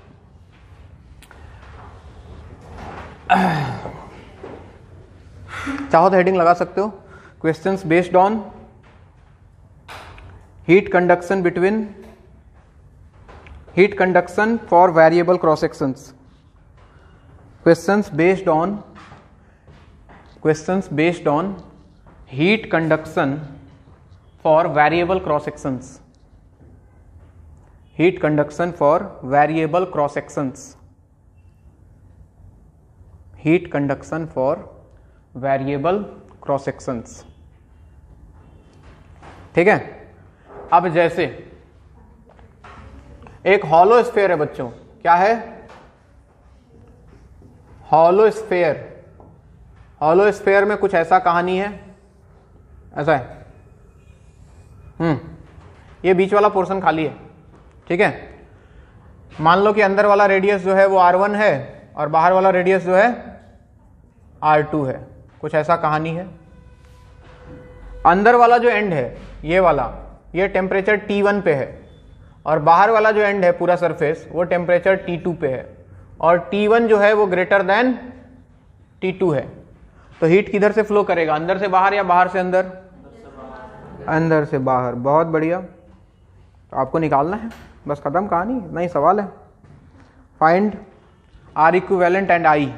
चाहो तो हेडिंग लगा सकते हो, questions based on heat conduction between heat conduction for variable cross sections. Questions based on questions based on heat conduction for variable cross sections. Heat conduction for variable cross sections. Heat conduction for variable cross sections, ठीक है? अब जैसे एक hollow sphere है बच्चों, क्या है? Hollow sphere. Hollow sphere में कुछ ऐसा कहानी है, ऐसा है, हम्म ये बीच वाला पोर्शन खाली है, ठीक है? मान लो कि अंदर वाला रेडियस जो है वो आर वन है और बाहर वाला रेडियस जो है आर टू है। कुछ ऐसा कहानी है। अंदर वाला जो एंड है ये वाला, ये टेम्परेचर टी वन पे है, और बाहर वाला जो एंड है पूरा सरफेस वो टेम्परेचर टी टू पे है, और टी वन जो है वो ग्रेटर देन टी टू है। तो हीट किधर से फ्लो करेगा? अंदर से बाहर या बाहर से अंदर? अंदर से बाहर। बहुत बढ़िया। तो आपको निकालना है, बस खत्म कहानी, नहीं सवाल है। Find R equivalent and I.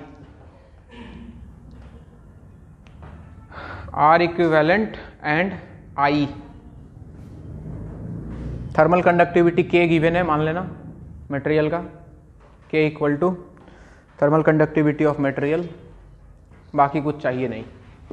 R equivalent and I. Thermal conductivity K given है, मान लेना, मटेरियल का, K equal to thermal conductivity of material. बाकी कुछ चाहिए नहीं।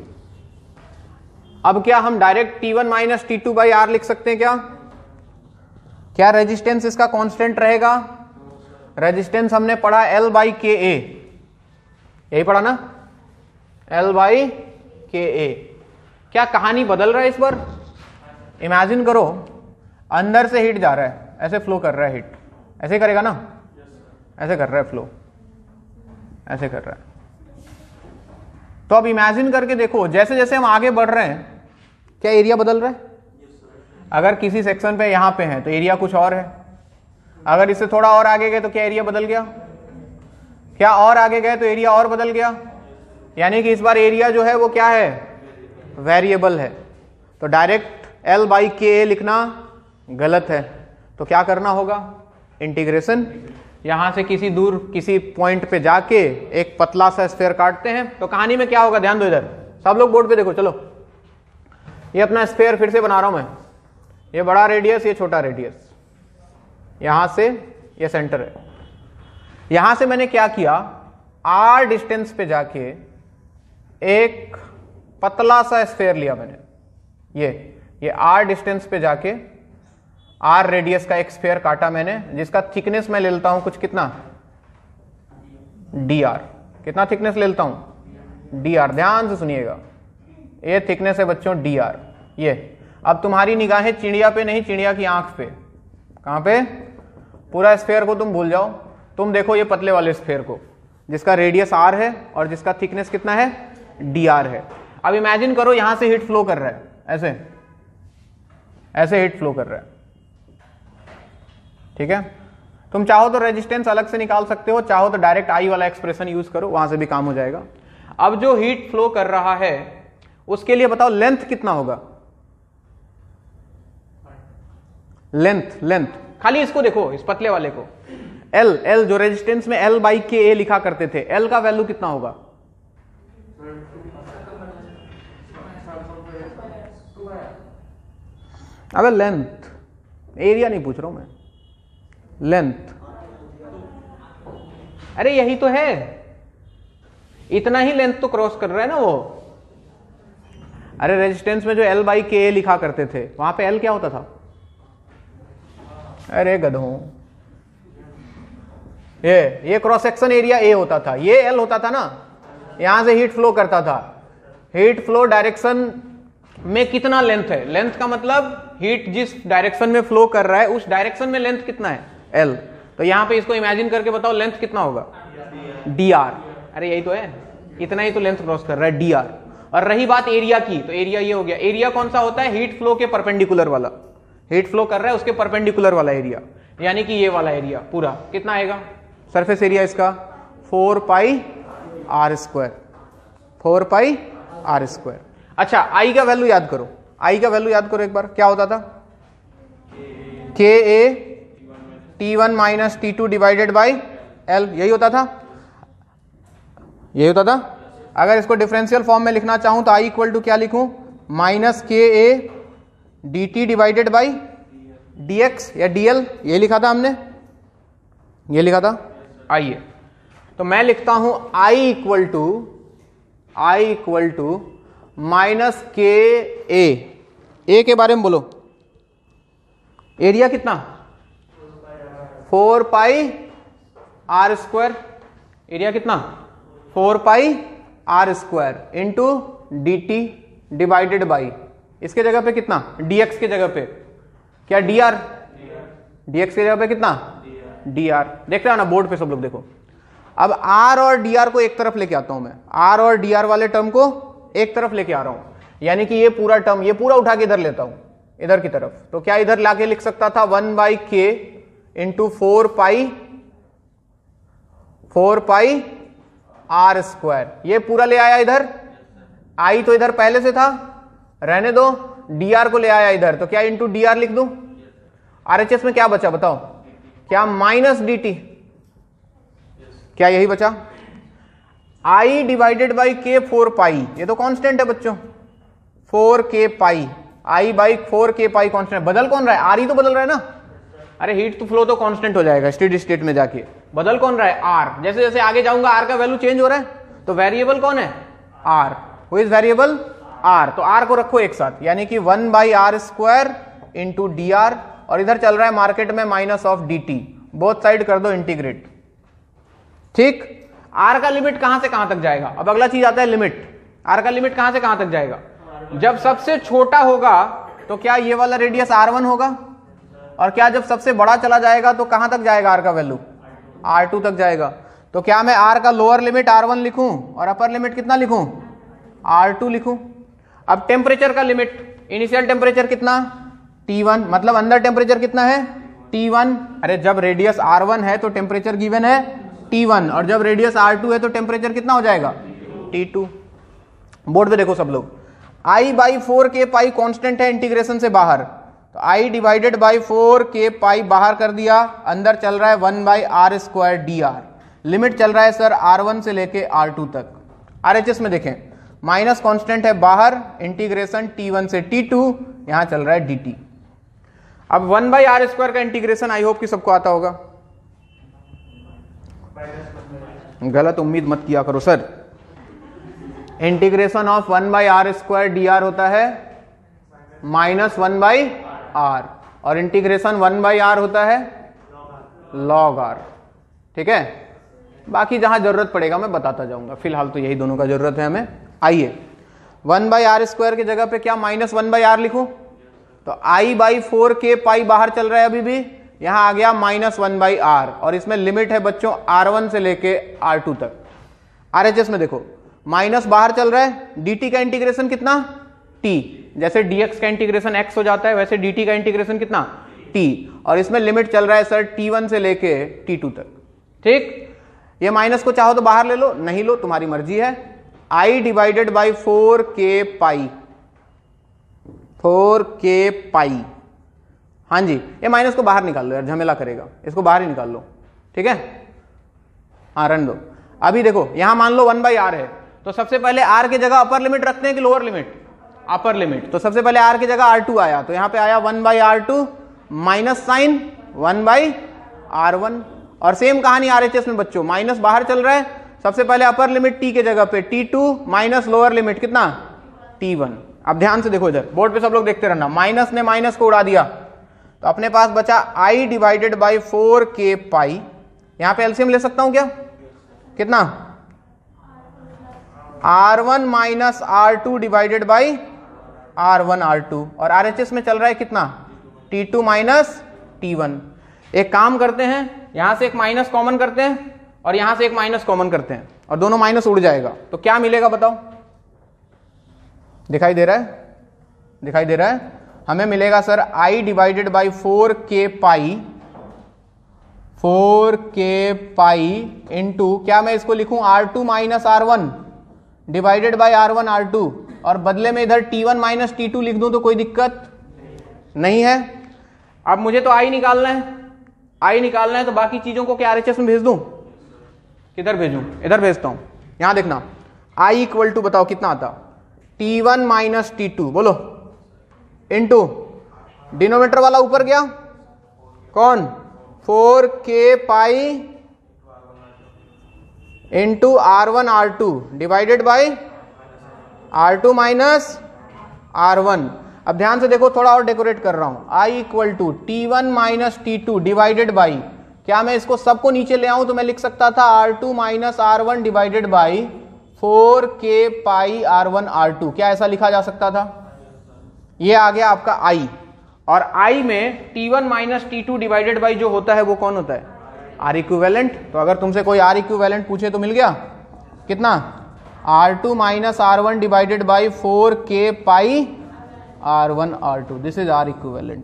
अब क्या हम direct T one minus T two by R लिख सकते हैं क्या? क्या रेजिस्टेंस इसका कांस्टेंट रहेगा? रेजिस्टेंस हमने पढ़ा एल बाई के ए, यही पढ़ा ना, एल बाई के ए। क्या कहानी बदल रहा है इस बार? इमेजिन करो अंदर से हीट जा रहा है, ऐसे फ्लो कर रहा है हीट, ऐसे करेगा ना, ऐसे कर रहा है फ्लो, ऐसे कर रहा है। तो अब इमेजिन करके देखो, जैसे जैसे हम आगे बढ़ रहे हैं क्या एरिया बदल रहा है? अगर किसी सेक्शन पे यहां पे है तो एरिया कुछ और है, अगर इससे थोड़ा और आगे गए तो क्या एरिया बदल गया? क्या और आगे गए तो एरिया और बदल गया? यानी कि इस बार एरिया जो है वो क्या है? वेरिएबल है। तो डायरेक्ट एल बाई के ए लिखना गलत है, तो क्या करना होगा? इंटीग्रेशन, यहां से किसी दूर किसी पॉइंट पे जाके एक पतला सा स्फीयर काटते हैं। तो कहानी में क्या होगा? ध्यान दो, इधर सब लोग बोर्ड पे देखो। चलो ये अपना स्फीयर फिर से बना रहा हूं मैं, ये बड़ा रेडियस, ये छोटा रेडियस, यहां से ये सेंटर है। यहां से मैंने क्या किया? आर डिस्टेंस पे जाके एक पतला सा स्फीयर लिया मैंने, ये ये आर डिस्टेंस पे जाके आर रेडियस का एक स्फीयर काटा मैंने, जिसका थिकनेस मैं ले लेता हूं कुछ, कितना? D are. कितना थिकनेस ले लेता हूं? D R. ध्यान से सुनिएगा, ये थिकनेस है बच्चों डी आर। ये अब तुम्हारी निगाहें चिड़िया पे नहीं, चिड़िया की आंख पे। कहां पे? पूरा स्फीयर को तुम भूल जाओ, तुम देखो ये पतले वाले स्फीयर को, जिसका रेडियस आर है और जिसका थिकनेस कितना है? डी आर है। अब इमेजिन करो यहां से हीट फ्लो कर रहा है, ऐसे ऐसे हीट फ्लो कर रहा है, ठीक है। तुम चाहो तो रेजिस्टेंस अलग से निकाल सकते हो, चाहो तो डायरेक्ट आई वाला एक्सप्रेशन यूज करो, वहां से भी काम हो जाएगा। अब जो हीट फ्लो कर रहा है उसके लिए बताओ लेंथ कितना होगा? लेंथ लेंथ खाली इसको देखो, इस पतले वाले को, एल एल जो रेजिस्टेंस में एल बाई के ए लिखा करते थे, एल का वैल्यू कितना होगा? अबे लेंथ, एरिया नहीं पूछ रहा हूं मैं, लेंथ। अरे यही तो है, इतना ही लेंथ तो क्रॉस कर रहा है ना वो। अरे रेजिस्टेंस में जो एल बाई के ए लिखा करते थे, वहां पे एल क्या होता था? अरे गधों, ये ये क्रॉस सेक्शन एरिया ए होता था, ये एल होता था ना। यहां से हीट फ्लो करता था, हीट फ्लो डायरेक्शन में कितना लेंथ है? लेंथ का मतलब हीट जिस डायरेक्शन में फ्लो कर रहा है उस डायरेक्शन में लेंथ कितना है? एल। तो यहां पे इसको इमेजिन करके बताओ लेंथ कितना होगा? D R. अरे यही तो है, इतना ही तो लेंथ क्रॉस कर रहा है, डी आर। और रही बात एरिया की, तो एरिया ये हो गया। एरिया कौन सा होता है? हीट फ्लो के परपेंडिकुलर वाला, हीट फ्लो कर रहा है उसके परपेंडिकुलर वाला एरिया, यानी कि ये वाला एरिया पूरा कितना आएगा? सरफेस एरिया इसका four pi R square, four pi R square. अच्छा, आई का वैल्यू याद करो, आई का वैल्यू याद करो एक बार, क्या होता था? K A T one minus T two divided by L, यही होता था, यही होता था। अगर इसको डिफरेंशियल फॉर्म में लिखना चाहूं तो आई इक्वल टू क्या लिखूं? Minus K A D T divided by D X या डी एल, ये लिखा था हमने, ये लिखा था। आइए तो मैं लिखता हूं I equal to I equal to minus K A, A के बारे में बोलो, एरिया कितना? Four pi R square, area कितना? Four pi R square into D T divided by, इसके जगह पे कितना? dx के जगह पे क्या? dr, dx के जगह पे कितना? dr। देख रहे हो ना बोर्ड पे सब लोग, देखो। अब r और dr को एक तरफ लेके आता हूं मैं, r और dr वाले टर्म को एक तरफ लेके आ रहा हूं, यानी कि ये पूरा टर्म, ये पूरा उठा के इधर लेता हूं, इधर की तरफ। तो क्या इधर लाके लिख सकता था? One by K into four pi four pi R square, ये पूरा ले आया इधर। आई तो इधर पहले से था, रहने दो, dr को ले आया इधर, तो क्या इंटू dr लिख दूं? आरएचएस में क्या बचा बताओ? क्या? माइनस डी टी, क्या यही बचा? I divided by K four pi, ये तो कांस्टेंट है बच्चों, four K pi, I by four K pi constant. बदल कौन रहा है? आर ही तो बदल रहा है ना। अरे हीट तो फ्लो तो कांस्टेंट हो जाएगा स्टेडी स्टेट में जाके, बदल कौन रहा है? आर। जैसे जैसे आगे जाऊंगा आर का वैल्यू चेंज हो रहा है, तो वेरिएबल कौन है? R, who is variable R, तो आर को रखो एक साथ, यानी कि one by R square into D R, और इधर चल रहा है मार्केट में minus of D T, both side कर दो इंटीग्रेट। ठीक, आर का लिमिट कहां से कहां तक जाएगा? अब अगला चीज आता है लिमिट। आर का लिमिट कहां से कहां तक जाएगा? जब सबसे छोटा होगा तो क्या ये वाला रेडियस आर वन होगा, और क्या जब सबसे बड़ा चला जाएगा तो कहां तक जाएगा आर का वैल्यू? आर टू तक जाएगा। तो क्या मैं आर का लोअर लिमिट आर वन लिखूं और अपर लिमिट कितना लिखूं? आर टू लिखूं। अब टेम्परेचर का लिमिट, इनिशियल टेम्परेचर कितना? टी वन, मतलब अंदर टेम्परेचर कितना है? T one. अरे जब रेडियस आर वन है तो टेम्परेचर गिवन है टी वन, और जब रेडियस आर टू है तो टेम्परेचर कितना हो जाएगा? T to. बोर्ड पे देखो सब लोग, आई by four K pi constant है इंटीग्रेशन से बाहर, तो आई डिवाइडेड बाई फोर के पाई बाहर कर दिया, अंदर चल रहा है one by R square D R. Limit चल रहा है सर आर वन से लेके आर टू तक। आर एच एस में देखें, माइनस कॉन्स्टेंट है बाहर, इंटीग्रेशन टी वन से टी टू, यहां चल रहा है डी टी। अब वन बाई आर स्क्वायर का इंटीग्रेशन आई होप कि सबको आता होगा। गलत उम्मीद मत किया करो sir. Integration of one by R square D are होता है माइनस वन बाई आर, और इंटीग्रेशन वन बाई आर होता है लॉग आर। ठीक है, बाकी जहां जरूरत पड़ेगा मैं बताता जाऊंगा, फिलहाल तो यही दोनों का जरूरत है हमें। आइए, वन बाई आर स्क्वायर की जगह पे क्या माइनस वन बाई आर लिखूं? तो आई बाई फोर के पाई बाहर चल रहा है अभी भी, यहां आ गया माइनस वन बाई आर, और इसमें लिमिट है बच्चों आर वन से लेके आर टू तक। आरएचएस में देखो, माइनस बाहर चल रहा है, dt का इंटीग्रेशन कितना? t, जैसे dx का इंटीग्रेशन x हो जाता है वैसे dt का इंटीग्रेशन कितना? t, और इसमें लिमिट चल रहा है सर टी वन से लेके टी टू तक। ठीक, ये माइनस को चाहो तो बाहर ले लो, नहीं लो तुम्हारी मर्जी है। i divided by four K pi, four K पाई, हाँ जी, ये माइनस को बाहर निकाल लो यार, झमेला करेगा, इसको बाहर ही निकाल लो। ठीक है, हाँ रन दो। अभी देखो यहां मान लो वन बाई आर है, तो सबसे पहले r की जगह अपर लिमिट रखते हैं कि लोअर लिमिट? Upper limit. तो सबसे पहले r की जगह आर टू आया, तो यहां पे आया one by R two minus sign one by R one. और सेम कहानी आरएचएस में बच्चों, माइनस बाहर चल रहा है, सबसे पहले अपर लिमिट t के जगह पे T two minus lower limit कितना? T one. अब ध्यान से देखो इधर, बोर्ड पे सब लोग देखते रहना, माइनस ने माइनस को उड़ा दिया, तो अपने पास बचा i divided by four K पाई। यहां पे एलसीएम ले सकता हूं क्या? कितना? R one minus R two divided by R one R two, और आरएचएस में चल रहा है कितना? T two minus T one. एक काम करते हैं, यहां से एक माइनस कॉमन करते हैं और यहां से एक माइनस कॉमन करते हैं, और दोनों माइनस उड़ जाएगा, तो क्या मिलेगा बताओ? दिखाई दे रहा है? दिखाई दे रहा है? हमें मिलेगा sir i divided by four K pi, four K pi into, क्या मैं इसको लिखूं R two minus R one divided by R one R two, और बदले में इधर T one minus T two लिख दूं तो कोई दिक्कत नहीं है। अब मुझे तो i निकालना है, i निकालना है, तो बाकी चीजों को क्या आरएचएस में भेज दूं? किधर भेजूं? इधर भेजता हूं। यहां देखना, i इक्वल टू बताओ कितना आता? T one minus T two, बोलो, इंटू डिनोमिनेटर वाला ऊपर गया, कौन? Four K pi into R one R two divided by R two minus R one. अब ध्यान से देखो, थोड़ा और डेकोरेट कर रहा हूं, i equal to T one minus T two divided by, क्या मैं इसको सबको नीचे ले आऊं तो मैं लिख सकता था R two minus R one divided by four K pi R one R two, क्या ऐसा लिखा जा सकता था? ये आ गया आपका i, और i में T one minus T two divided by जो होता है वो कौन होता है? R equivalent. तो अगर तुमसे कोई आर इक्विवेलेंट पूछे तो मिल गया कितना? R two minus R one divided by four K pi R one R two, this is R equivalent.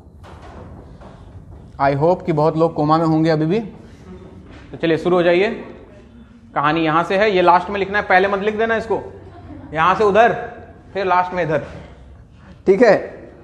I hope कि बहुत लोग कोमा में होंगे अभी भी। तो चलिए शुरू हो जाइए। कहानी यहां से है, ये लास्ट में लिखना है, पहले मत लिख देना इसको, यहां से उधर फिर लास्ट में इधर, ठीक है?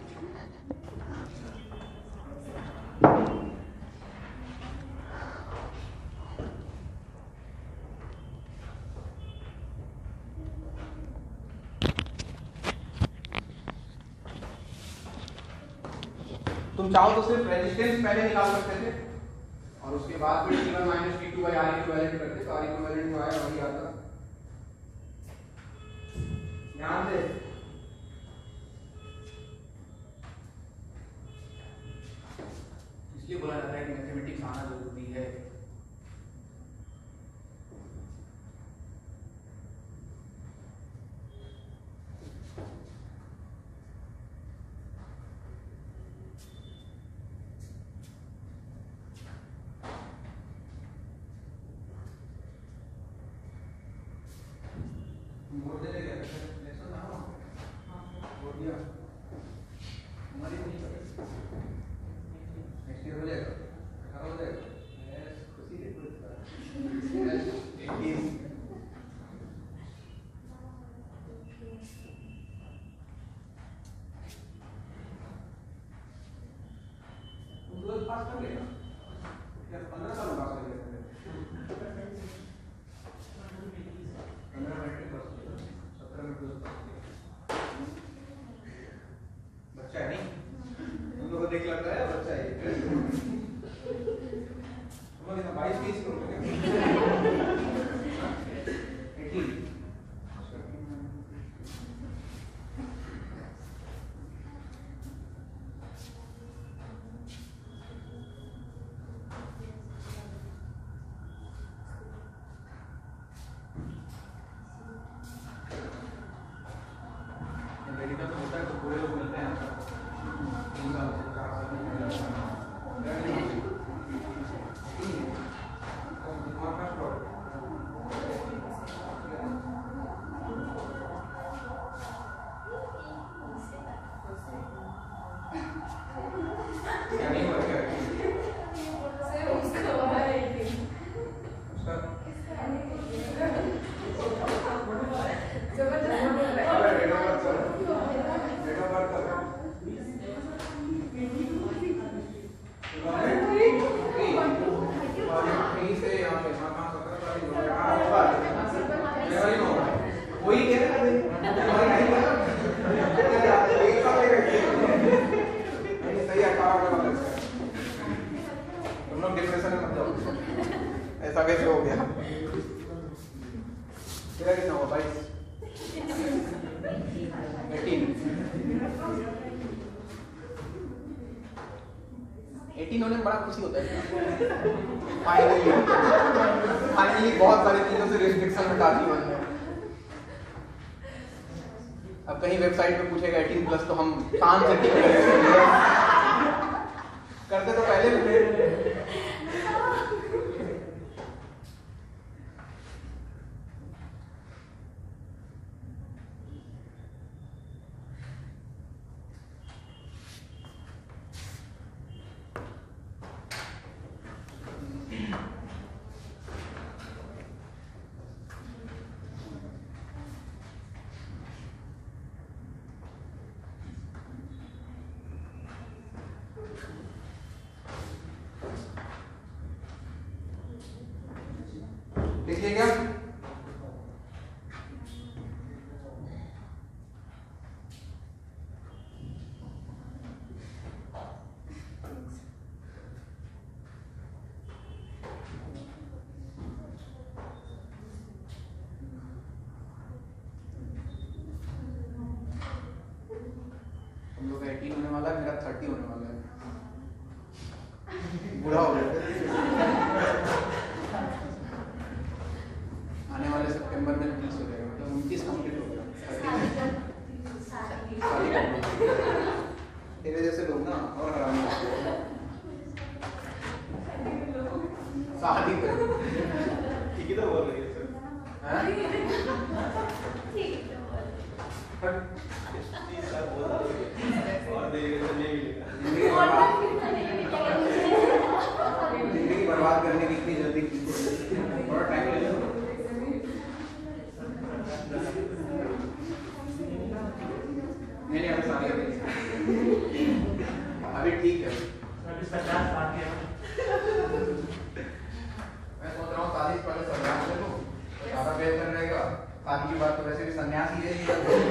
तुम चाहो तो सिर्फ रेजिस्टेंस पहले निकाल सकते थे और उसके बाद फिर T one minus T two by R equivalent करते, तो आर इक्विवेलेंट जो आया वही आता। दिखाना जरूरी है। बच्चा है नहीं, तुम लोगों को देख लगता है बच्चा है। तुम लोग बाईस बीस हो गए। मेडिकल तो होता है तो पूरे लोग मिलते हैं तीन साल से चार साल में ऐसा कैसे हो गया? तेरा कितना हुआ? बाईस एटीन होने में बड़ा खुशी होता है। फाइनली फाइनली बहुत सारी चीजों से रिस्ट्रिक्शन हटा दी हमने। अब कहीं वेबसाइट पे पूछेगा एटीन प्लस तो हम शान से करते तो पहले भी थे। देखिएगा हम लोग एटीन होने वाला है, मेरा थर्टी होने वाला है। बुरा हो गया। आने वाले सितंबर में उनतीस हो जाएगा, मतलब उनतीस कंप्लीट हो गया। तेरे जैसे लोग ना और हराम शादी कर ठीक ही तो बोल रही है सर। जिंदगी बर्बाद करने की इतनी जल्दी थोड़ा टाइम ले लो। नहीं नहीं अभी सारी अभी ठीक है। मैं सोच रहा हूँ शादी से पहले संन्यास ले लो तो ज़्यादा बेहतर रहेगा। शादी की बात तो वैसे भी संन्यास ही है।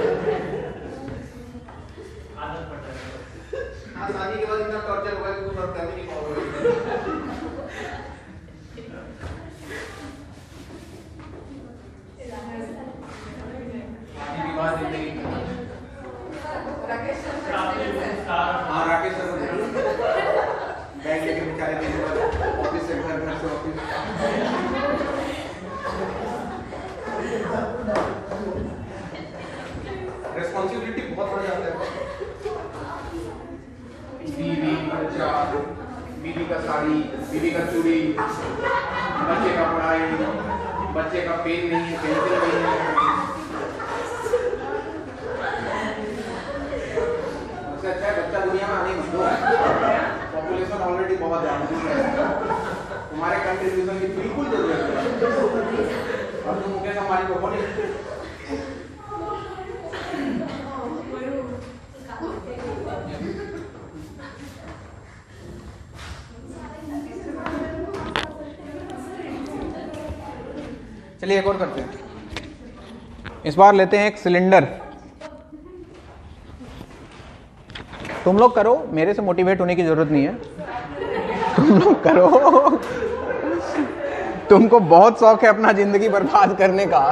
आदत पड़ जाएगा। हाँ शादी के बाद इतना टॉर्चर हुआ कि कुछ और कर भी नहीं पाओगे। शादी के बाद जिंदगी हाँ राकेश सर बैंक लेके बेचारे देने वाले रिस्पॉन्सिबिलिटी बहुत बढ़ जाता है। बीवी बच्चा, बीवी का साड़ी, बीवी का चूड़ी, बच्चे का पढ़ाई, बच्चे का पेन नहीं है, पेंसिल नहीं है। उससे अच्छा है बच्चा दुनिया में आने मत दो। पॉपुलेशन ऑलरेडी बहुत ज्यादा है, तुम्हारे कंट्रीब्यूशन की बिल्कुल जरूरत है। और तुम मुकेश अंबानी को बोले चलिए एक और करते हैं। इस बार लेते हैं एक सिलेंडर। तुम लोग करो, मेरे से मोटिवेट होने की जरूरत नहीं है, तुम लोग करो। तुमको बहुत शौक है अपना जिंदगी बर्बाद करने का।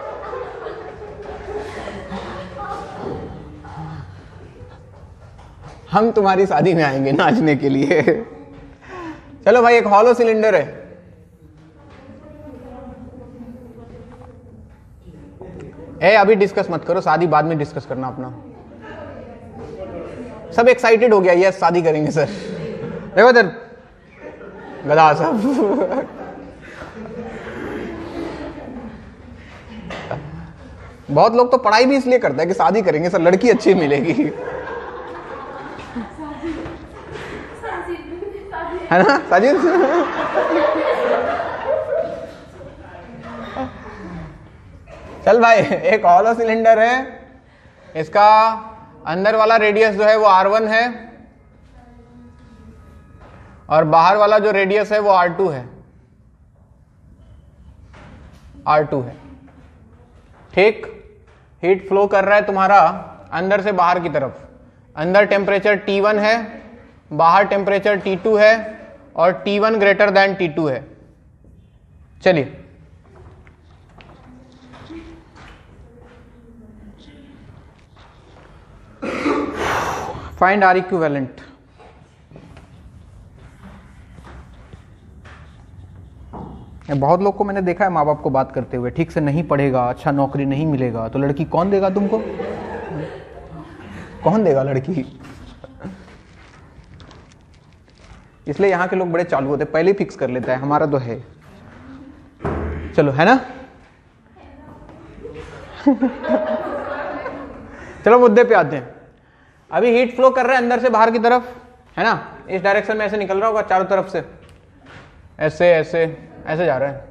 हम तुम्हारी शादी में आएंगे नाचने के लिए। चलो भाई, एक हॉलो सिलेंडर है। ए अभी डिस्कस मत करो, शादी बाद में डिस्कस करना अपना। सब एक्साइटेड हो गया, यस शादी करेंगे सर। देखो इधर गधा सब। बहुत लोग तो पढ़ाई भी इसलिए करता है कि शादी करेंगे सर, लड़की अच्छी मिलेगी, है ना साजिद? चल भाई, एक हॉलो सिलेंडर है, इसका अंदर वाला रेडियस जो है वो आर वन है और बाहर वाला जो रेडियस है वो आर टू है, आर टू है। ठीक, हीट फ्लो कर रहा है तुम्हारा अंदर से बाहर की तरफ। अंदर टेम्परेचर टी वन है, बाहर टेम्परेचर टी टू है और T one greater than T two है। चलिए फाइंड आर इक्विवेलेंट। बहुत लोग को मैंने देखा है माँ बाप को बात करते हुए, ठीक से नहीं पढ़ेगा, अच्छा नौकरी नहीं मिलेगा तो लड़की कौन देगा तुमको? कौन देगा लड़की? इसलिए यहाँ के लोग बड़े चालू होते, पहले फिक्स कर लेता है हमारा तो है। चलो है ना। चलो मुद्दे पे आते हैं। अभी हीट फ्लो कर रहा है अंदर से बाहर की तरफ, है ना, इस डायरेक्शन में ऐसे निकल रहा होगा चारों तरफ से, ऐसे ऐसे ऐसे जा रहा है।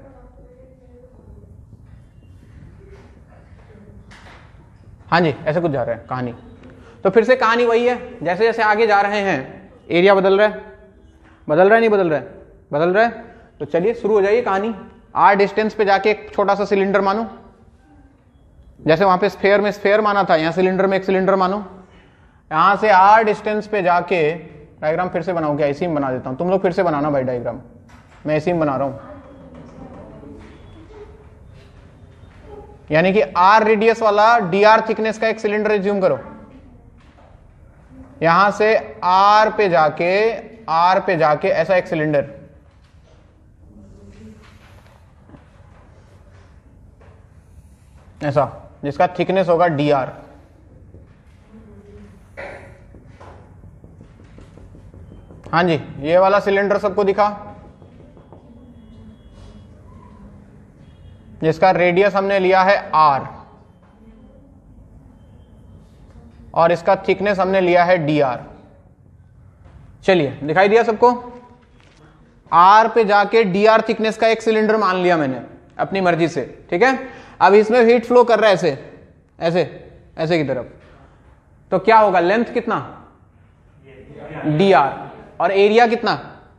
हाँ जी, ऐसे कुछ जा रहा है कहानी। तो फिर से कहानी वही है, जैसे जैसे आगे जा रहे हैं एरिया बदल रहा है, बदल रहा है नहीं बदल रहा है, बदल रहा है। तो चलिए शुरू हो जाइए कहानी। आर डिस्टेंस पे जाके एक छोटा सा सिलेंडर मानो, जैसे वहां पे स्फेयर में स्फेयर माना था, यहां सिलेंडर में एक सिलेंडर मानो। यहां से आर डिस्टेंस पे जाके डायग्राम फिर से बनाओ क्या? इसी में बना देता हूं, तुम लोग फिर से बनाना भाई डायग्राम, मैं इसी में बना रहा हूं। यानी कि आर रेडियस वाला डी आर थिकनेस का एक सिलेंडर एज्यूम करो। यहां से आर पे जाके आर पे जाके ऐसा एक सिलेंडर, ऐसा, जिसका थिकनेस होगा डी आर। हाँ जी, ये वाला सिलेंडर सबको दिखा, जिसका रेडियस हमने लिया है आर और इसका थिकनेस हमने लिया है डी आर। चलिए दिखाई दिया सबको? आर पे जाके डी आर थिकनेस का एक सिलेंडर मान लिया मैंने अपनी मर्जी से, ठीक है। अब इसमें हीट फ्लो कर रहा है ऐसे ऐसे ऐसे की तरफ, तो क्या होगा? लेंथ कितना? D R. और एरिया कितना?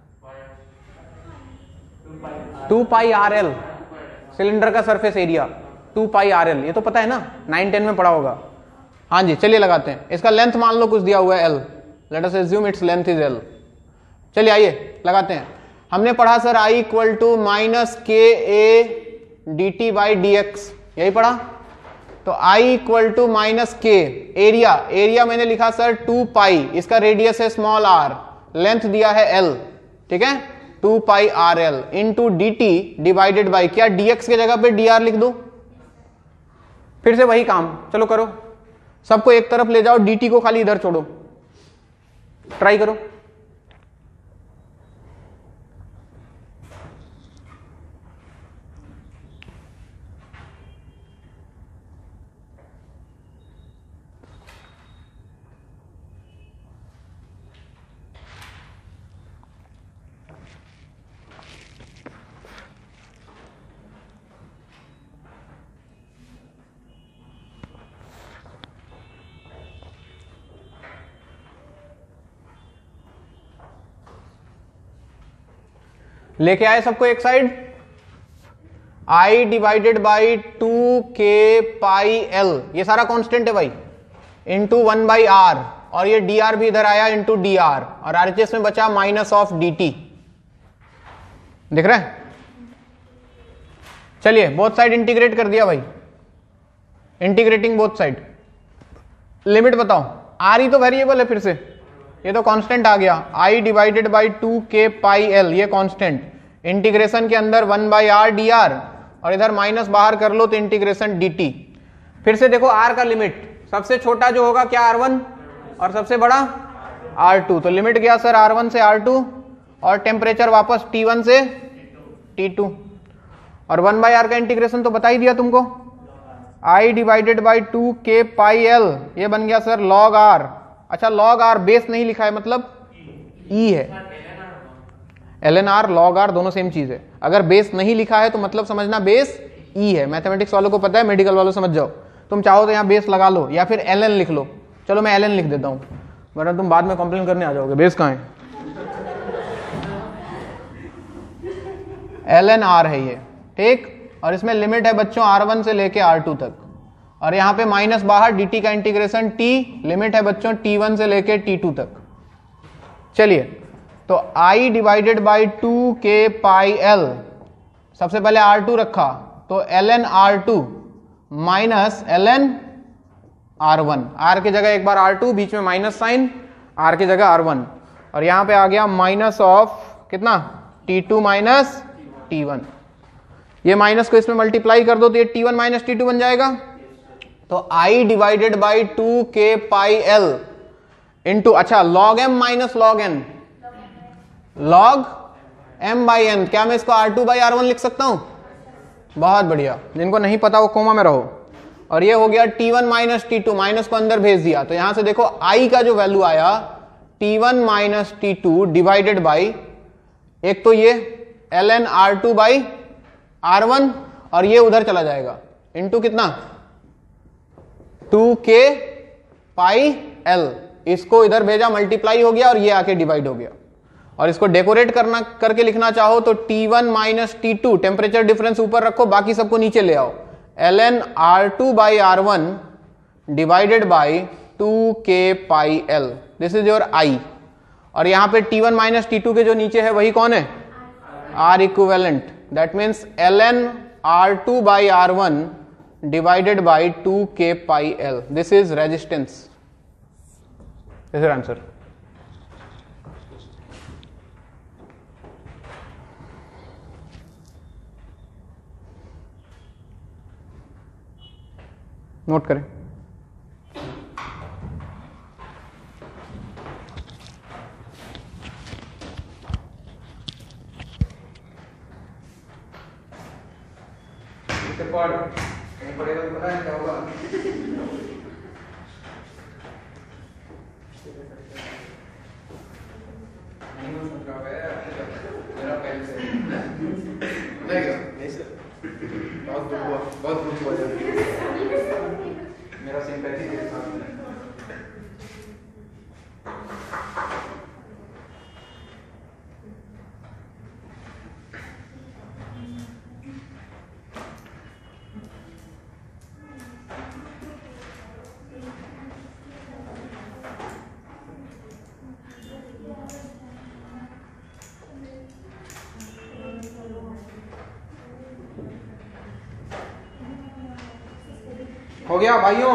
Two pi R L. Cylinder का surface area two pi R L, ये तो पता है ना, नाइन टेन में पढ़ा होगा। हाँ जी, चलिए लगाते हैं। इसका लेंथ मान लो कुछ दिया हुआ है L, let us assume its length is L. चलिए आइए लगाते हैं। हमने पढ़ा sir I equal to minus K A D T by D X, यही पढ़ा। तो I equal to minus K area, area मैंने लिखा सर टू पाई, इसका रेडियस है स्मॉल आर, लेंथ दिया है एल, ठीक है, two pi R L into D T divided by, क्या डी एक्स की जगह पे डी आर लिख दो? फिर से वही काम, चलो करो। सबको एक तरफ ले जाओ, dt को खाली इधर छोड़ो, ट्राई करो। लेके आए सबको एक side, I divided by two K pi L, ये सारा कांस्टेंट है भाई, इंटू वन बाई आर, और ये डी आर भी इधर आया इंटू डी आर, और आरएचएस में बचा माइनस ऑफ डी टी। दिख रहा है? चलिए बोथ साइड इंटीग्रेट कर दिया भाई, इंटीग्रेटिंग बोथ साइड। लिमिट बताओ, आर ही तो वेरिएबल है, फिर से ये तो कांस्टेंट आ गया, आई divided by two K pi L, ये कांस्टेंट, इंटीग्रेशन के अंदर one by R D R, और इधर माइनस बाहर कर लो तो इंटीग्रेशन डी टी। फिर से देखो आर का लिमिट, सबसे छोटा जो होगा क्या आर वन, और सबसे बड़ा आर टू, तो लिमिट गया सर आर वन से आर टू, और टेम्परेचर वापस टी वन से टी टू, और वन बाई आर का इंटीग्रेशन तो बता ही दिया तुमको, आई divided by two K pi L, ये बन गया सर लॉग आर। अच्छा लॉग आर बेस नहीं लिखा है मतलब ई है, L N R log R दोनों सेम चीज है, अगर बेस नहीं लिखा है तो मतलब समझना बेस ई है। मैथमेटिक्स वालों को पता है, मेडिकल वालों समझ जाओ, तुम चाहो तो यहाँ बेस लगा लो या फिर एल एन लिख लो, चलो मैं एल एन लिख देता हूँ, वरना तुम बाद में कंप्लेन करने आ जाओगे बेस कहाँ है। एल एन आर है ये, ठीक, और इसमें लिमिट है बच्चों आर वन से लेके आर टू तक, और यहाँ पे माइनस बाहर, dt का इंटीग्रेशन t, लिमिट है बच्चों टी वन से लेके टी टू तक। चलिए तो i divided by two K pi L, सबसे पहले आर टू रखा तो ln R two minus ln R one, r की जगह एक बार आर टू, बीच में माइनस साइन, r की जगह आर वन, और यहां पे आ गया माइनस ऑफ कितना T two minus T one, ये माइनस को इसमें मल्टीप्लाई कर दो तो ये T one minus T two बन जाएगा। तो i divided by two K pi L into, अच्छा log m minus log n, log m by n, क्या मैं इसको R two by R one लिख सकता हूं? बहुत बढ़िया, जिनको नहीं पता वो कोमा में रहो। और ये हो गया T one minus T two, minus को अंदर भेज दिया, तो यहां से देखो i का जो वैल्यू आया T one minus T two divided by, एक तो ये ln R two by R one, और ये उधर चला जाएगा इंटू कितना टू के पाई एल, इसको इधर भेजा मल्टीप्लाई हो गया और ये आके डिवाइड हो गया। और इसको डेकोरेट करना करके लिखना चाहो तो T one minus T two, temperature difference ऊपर रखो, बाकी सबको नीचे ले आओ, ln R two by R one divided by two K pi L, this is your i। और यहां पे T one minus T two के जो नीचे है वही कौन है? R equivalent, that means ln R two by R one divided by two K pi L. This is resistance. This is your answer. Note करें। इसे पढ़ नहीं पढ़ेगा तो पता नहीं क्या होगा। नहीं हो सकता है मेरा पहले से नहीं नहीं सर, बहुत दुख हुआ, बहुत दुख हुआ मेरा सिंपैथी के साथ। हो गया भाइयों?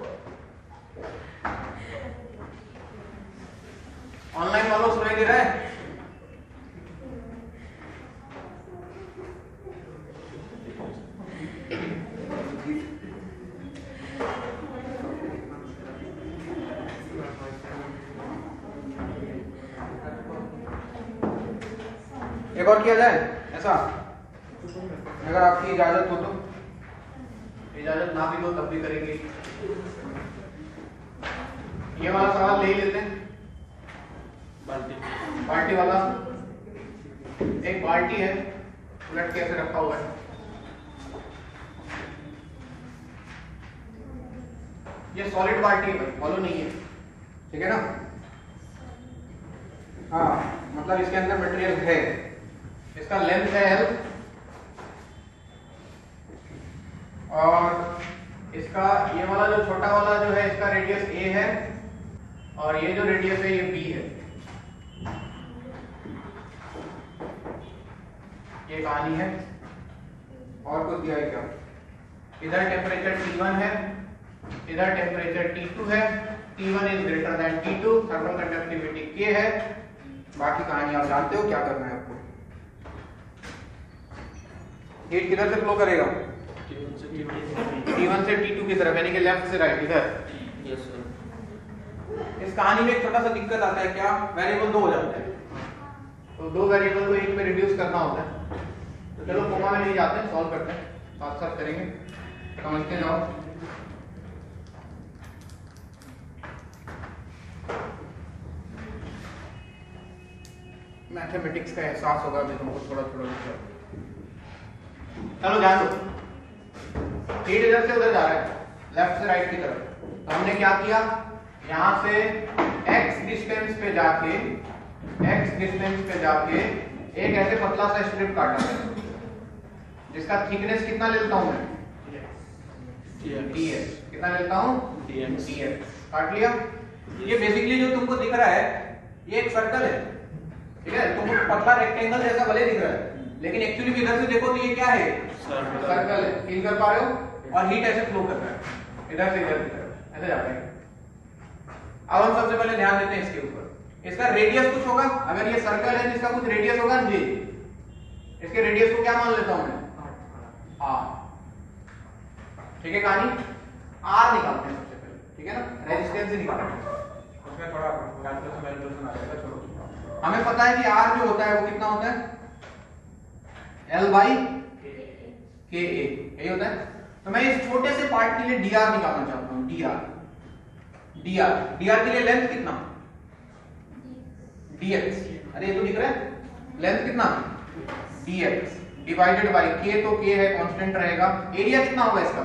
ऑनलाइन वालों सुनाई दे रहा है? एक और किया जाए ऐसा, अगर आपकी इजाजत हो तो। इजाजत ना भी हो तब भी करेंगे। ये वाला सवाल ले लेते हैं, बाल्टी बाल्टी वाला। एक बाल्टी है, उलट के ऐसे रखा हुआ है, ये सॉलिड बाल्टी है, फॉलो नहीं है, ठीक है ना। हाँ, मतलब इसके अंदर मटेरियल है, इसका लेंथ है एल और इसका ये वाला जो छोटा वाला जो है इसका रेडियस ए है और ये जो रेडियस है ये बी है। ये कहानी है। और कुछ दिया है क्या? इधर टेम्परेचर टी वन है, इधर टेम्परेचर टी टू है, T one is greater than T two, thermal conductivity K है। बाकी कहानी आप जानते हो, क्या करना है आपको। हीट किधर से फ्लो करेगा? टी वन से टी टू की तरफ, यानी कि लेफ्ट से राइट, इधर। Yes sir. इस कहानी में एक छोटा सा दिक्कत आता है, क्या? वेरिएबल दो हो जाते हैं, तो दो वेरिएबल को एक में रिड्यूस करना होता है। तो चलो कोमा में नहीं जाते हैं, सॉल्व करते हैं, साथ साथ करेंगे, समझते जाओ। मैथमेटिक्स का एहसास होगा अभी तुमको थोड़ा थोड़ा। चलो ध्यान दो, हीट इधर से उधर जा रहा है, लेफ्ट से राइट की तरफ। तो हमने क्या किया, यहां से x डिस्टेंस पे जाके x डिस्टेंस पे जाके एक ऐसे पतला सा स्ट्रिप काटा है, जिसका थिकनेस कितना लेता हूं मैं? dx। कितना लेता हूं? dx। काट लिया। ये बेसिकली जो तुमको दिख रहा है ये एक सर्कल है, ठीक है। तुमको पतला रेक्टेंगल जैसा भले दिख रहा है, लेकिन एक्चुअली इधर से देखो तो ये क्या है? सर्कल है। फील कर पा रहे हो? और हीट ऐसे फ्लो कर रहा है इधर से इधर की तरफ, ऐसे जाता है। अब हम सबसे पहले ध्यान देते हैं इसके ऊपर। इसका रेडियस कुछ होगा, अगर ये सर्कल है तो इसका कुछ रेडियस होगा जी। इसके रेडियस को क्या मान लेता हूं मैं? आर। ठीक है, कहानी आर निकालते हैं सबसे पहले, ठीक है ना। रेजिस्टेंस ही निकालते हैं, उसमें थोड़ा कैलकुलेशन वैल्यूएशन आ जाएगा। चलो, हमें पता है कि आर जो होता है वो कितना होता है? एल बाई के ए, यही होता है। तो मैं इस छोटे से पार्ट के लिए डी आर निकालना चाहता हूं। D R D R D R के लिए लेंथ कितना? dx। अरे ये तो दिख रहा है, लेंथ कितना? dx डिवाइडेड बाय k, तो k है कांस्टेंट रहेगा। एरिया कितना होगा इसका?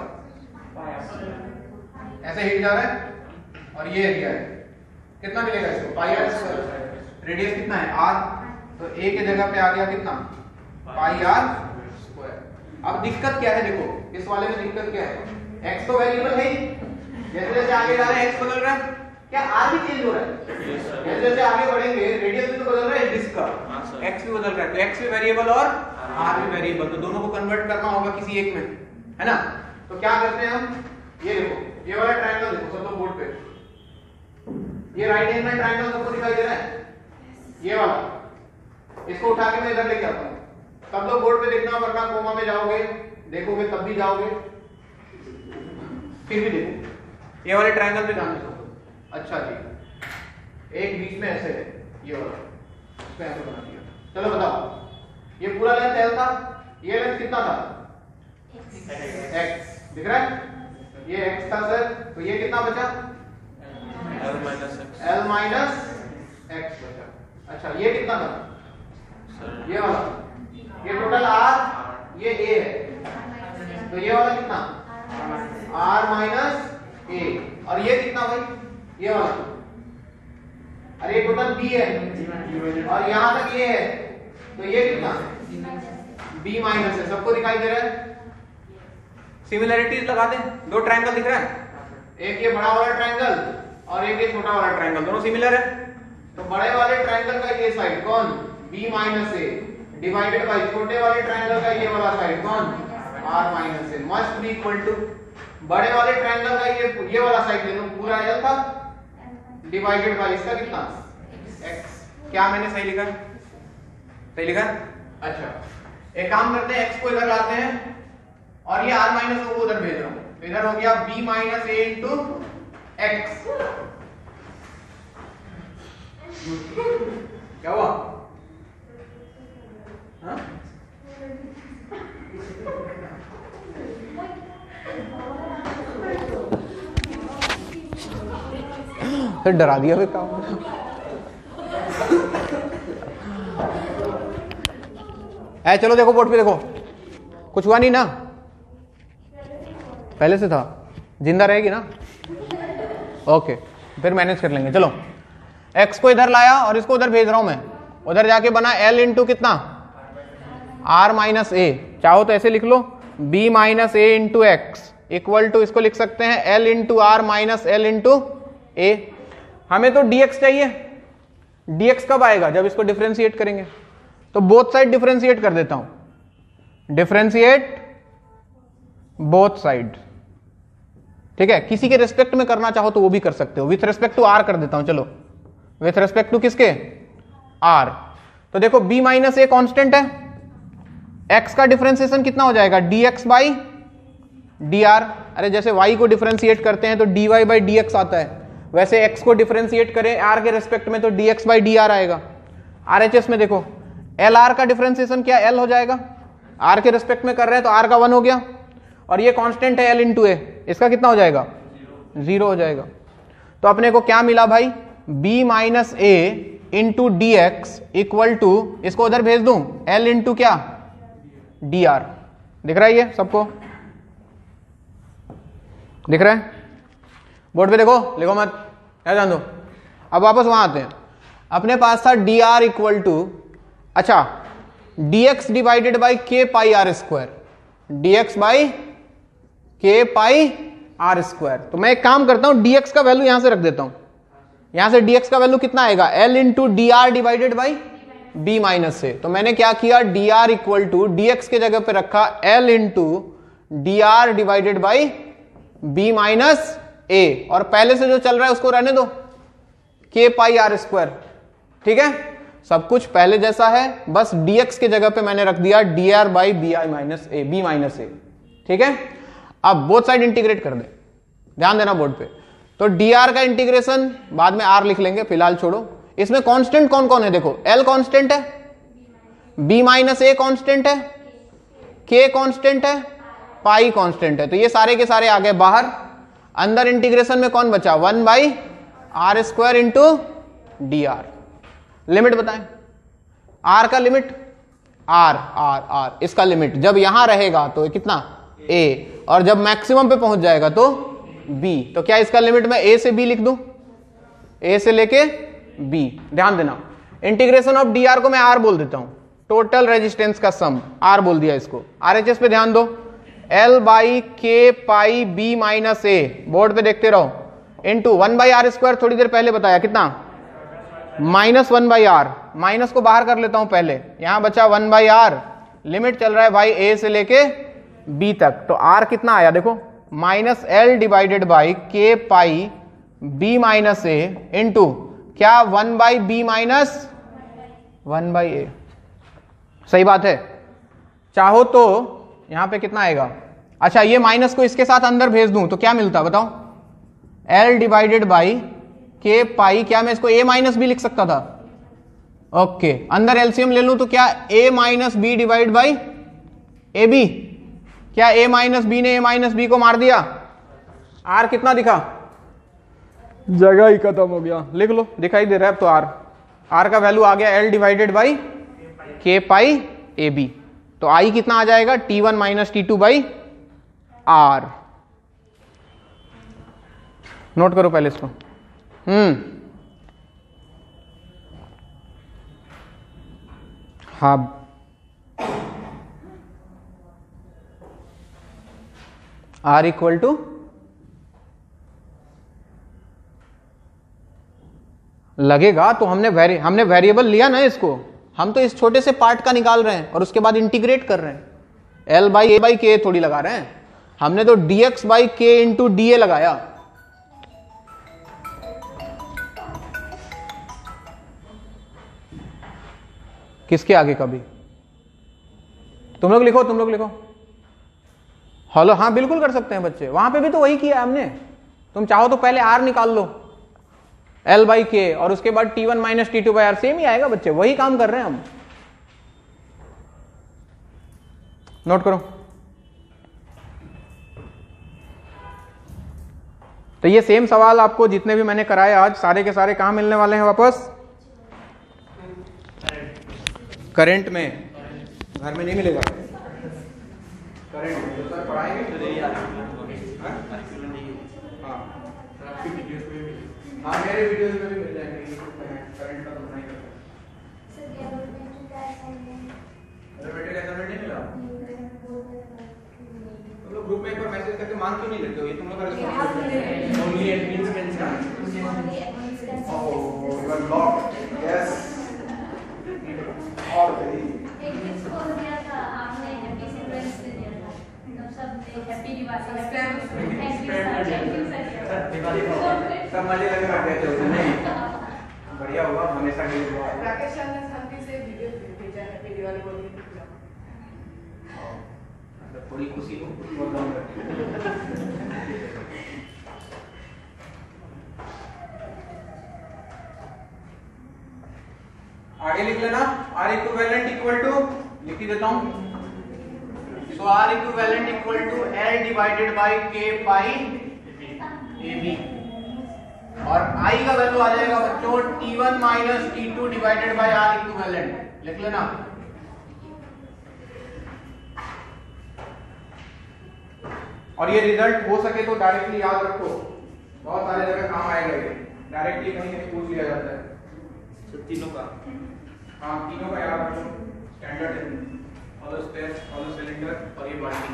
ऐसे हिट जा रहा है और ये एरिया है, कितना मिलेगा इसको? पाई आर स्क्वायर। रेडियस कितना है? r, तो a के जगह पे आ गया कितना? Pi R square. अब दिक्कत क्या है, देखो इस वाले में दिक्कत क्या है? x तो वेरिएबल है ही, जैसे जैसे आगे जा रहे हैं x बदल रहा है, क्या r भी चेंज हो रहा है? जैसे जैसे आगे बढ़ेंगे रेडियस भी तो बदल रहा है, डिस्क का x भी बदल रहा है, तो x भी वेरिएबल और r भी वेरिएबल, तो दोनों को कन्वर्ट करना होगा किसी एक में, है ना। तो क्या करते हैं हम, ये देखो ये वाला ट्रायंगल देखो सब लोग बोर्ड पे, ये राइट हैंड में ट्रायंगल सबको दिखाई दे रहा है, ये वाला, इसको उठा के मैं इधर लेके आता हूं। सब लोग बोर्ड पे देखना, वरना कोमा में जाओगे, देखोगे तब भी जाओगे, फिर भी देखो ये वाले ट्रायंगल पे ध्यान दो। अच्छा जी, एक बीच में ऐसे है, ये वाला इसको ऐसे बना दिया। चलो बताओ, ये पूरा लेंथ L था, ये लेंथ कितना था? x। दिख रहा है, ये x था सर, तो ये कितना बचा? L minus x। L minus x बचा। अच्छा ये कितना था? ये वाला, ये टोटल r, ये a है, तो ये वाला कितना? r minus a। और ये कितना भाई? ये वाला, अरे टोटल b है और यहां तक ये है, तो ये कितना? b माइनस है। सबको दिखाई दे रहा है? सिमिलरिटीज लगा दें, दो ट्रायंगल दिख रहा है, एक ये बड़ा वाला ट्रायंगल और एक ये छोटा वाला ट्रायंगल, दोनों सिमिलर है। तो बड़े वाले ट्रायंगल का ये साइड कौन? b minus a divided by छोटे वाले ट्रायंगल का ये वाला साइड कौन? r minus a must be equal to बड़े वाले ट्रायंगल का ये ये वाला साइड ले लो, पूरा L था, डिवाइडेड बाय इसका कितना? x। क्या मैंने सही लिखा? सही लिखा? अच्छा, एक काम करते हैं, x को इधर लाते हैं और ये r माइनस को उधर भेज रहा हूं, तो इधर हो गया b minus a into x। क्या हुआ? फिर डरा दिया फिर काम। ऐ चलो देखो बोर्ड पे देखो, कुछ हुआ नहीं ना, पहले से था, जिंदा रहेगी ना, ओके फिर मैनेज कर लेंगे। चलो x को इधर लाया और इसको उधर भेज रहा हूं मैं, उधर जाके बना l इंटू कितना r माइनस ए, चाहो तो ऐसे लिख लो b minus a into x equal to, इसको लिख सकते हैं l into R minus L into a. हमें तो dx चाहिए, dx कब आएगा जब इसको डिफरेंशिएट करेंगे, तो बोथ साइड डिफरेंशिएट कर देता हूं, डिफरेंशिएट बोथ साइड, ठीक है। किसी के रेस्पेक्ट में करना चाहो तो वो भी कर सकते हो, विथ रेस्पेक्ट टू आर कर देता हूं, चलो विथ रेस्पेक्ट टू किसके, आर। तो देखो b माइनस ए कॉन्स्टेंट है, x का डिफरेंशिएशन कितना हो जाएगा, dx बाई dr। अरे जैसे y को डिफरेंशिएट करते हैं तो dy बाई dx आता है, वैसे x को डिफरेंशिएट करें r के रेस्पेक्ट में तो dx बाई dr आएगा। आरएचएस में देखो lr का डिफरेंशिएशन क्या l हो जाएगा, r के रेस्पेक्ट में कर रहे हैं तो r का वन हो गया, और ये कांस्टेंट है l इंटू ए, इसका कितना हो जाएगा, जीरो हो जाएगा। तो अपने को क्या मिला भाई, b minus a into d x equal to, इसको उधर भेज दूं l इंटू क्या dr। दिख रहा है ये सबको, दिख रहा है, बोर्ड पे देखो, लिखो मत, क्या जान दो। अब वापस वहां आते हैं, अपने पास था dr इक्वल टू, अच्छा dx divided by K pi R square, dx by K pi R square. तो मैं एक काम करता हूं, dx का वैल्यू यहां से रख देता हूं, यहां से dx का वैल्यू कितना आएगा, l into D R divided by b minus से। तो मैंने क्या किया, dr इक्वल टू dx के जगह पे रखा l into D R divided by b minus a, और पहले से जो चल रहा है उसको रहने दो, के पाई आर स्क्वायर, ठीक है। सब कुछ पहले जैसा है, बस dx के जगह पे मैंने रख दिया dr by B I minus a, B minus a, ठीक है। अब बोथ साइड इंटीग्रेट कर दे, ध्यान देना बोर्ड पे। तो dr का इंटीग्रेशन बाद में r लिख लेंगे, फिलहाल छोड़ो। इसमें कांस्टेंट कौन कौन है देखो, l कांस्टेंट है, b माइनस ए कांस्टेंट है, k कांस्टेंट है, पाई कांस्टेंट है, तो ये सारे के सारे आ गए बाहर। अंदर इंटीग्रेशन में कौन बचा, one by R square into D R. Limit बताएं, r का लिमिट r r r, इसका लिमिट जब यहां रहेगा तो कितना a, और जब मैक्सिमम पे पहुंच जाएगा तो b। तो क्या इसका लिमिट मैं a से b लिख दूं, a से लेके b। ध्यान देना, इंटीग्रेशन ऑफ dr को मैं r बोल देता हूं, टोटल रेजिस्टेंस का सम r बोल दिया इसको। आरएचएस पे ध्यान दो, l by K pi b minus a, board पे देखते रहो, into one by R square, थोड़ी देर पहले बताया कितना, minus one by R, minus को बाहर कर लेता हूं पहले, यहां बचा वन बाई आर, लिमिट चल रहा है भाई a से लेके b तक, तो r कितना आया देखो, minus L divided by K pi b minus a into क्या, one by B minus one by a. सही बात है, चाहो तो यहां पे कितना आएगा, अच्छा ये माइनस को इसके साथ अंदर भेज दूं तो क्या मिलता बताओ, l डिवाइडेड बाई के पाई, क्या मैं इसको a माइनस बी लिख सकता था, ओके, अंदर एलसीएम ले लूं तो क्या a minus B divide by a B, क्या a माइनस बी ने a माइनस बी को मार दिया, r कितना दिखा, जगह ही खत्म हो गया, लिख लो, दिखाई दे रहा है अब तो r, r का वैल्यू आ गया l divided by K pi A B. तो i कितना आ जाएगा, T one minus T two by R. Note करो पहले इसको, हम्म हाँ r इक्वल टू लगेगा तो हमने वेरी हमने वेरिएबल लिया ना इसको, हम तो इस छोटे से पार्ट का निकाल रहे हैं और उसके बाद इंटीग्रेट कर रहे हैं। l बाई ए बाई के थोड़ी लगा रहे हैं, हमने तो dx by K into d a लगाया। किसके आगे कभी, तुम लोग लिखो, तुम लोग लिखो, हेलो, हाँ बिल्कुल कर सकते हैं बच्चे, वहां पे भी तो वही किया हमने। तुम चाहो तो पहले r निकाल लो, l बाई के, और उसके बाद T one minus T two by R, same ही आएगा बच्चे, वही काम कर रहे हैं हम। नोट करो। तो ये सेम सवाल आपको जितने भी मैंने कराए आज सारे के सारे कहाँ मिलने वाले हैं वापस? करंट में। घर में नहीं मिलेगा करंट में। तो सर पढ़ाएंगे हाँ मेरे वीडियोस में भी मिल जाएंगे यूट्यूब पे हैं। करंट का तो नहीं करता सर। एलोमेट्रिक असाइनमेंट नहीं मिला? तुम लोग ग्रुप में एक बार मैसेज करके मांग क्यों नहीं लेते हो? ये तुम लोग का responsibility. Only admins can scan. Oh you are locked. Yes और एक किसको दिया था आपने? हैप्पी चिल्ड्रंस डे दिया था। तब सब happy Diwali thank you sir. सब मजे लगे रखते थे नहीं? बढ़िया हुआ हमेशा के लिए। राकेश सर ने शांति से वीडियो भेजा हैप्पी दिवाली बोल के। मतलब थोड़ी खुशी हो बहुत कम करती। आगे लिख लेना R इक्विवेलेंट इक्वल टू, लिख ही देता हूं। So R equivalent equal to L divided by K pi A B और I का वैल्यू आ जाएगा बच्चों T one minus T two divided by R equivalent. लिख लेना। और ये रिजल्ट हो सके तो डायरेक्टली याद रखो, बहुत सारे जगह काम आएगा ये। डायरेक्टली कहीं कहीं पूछ लिया जाता है। तीनों का हाँ तीनों का याद रखो। स्टैंडर्ड है हॉलो स्फीयर, हॉलो सिलेंडर और ये बाल्टी।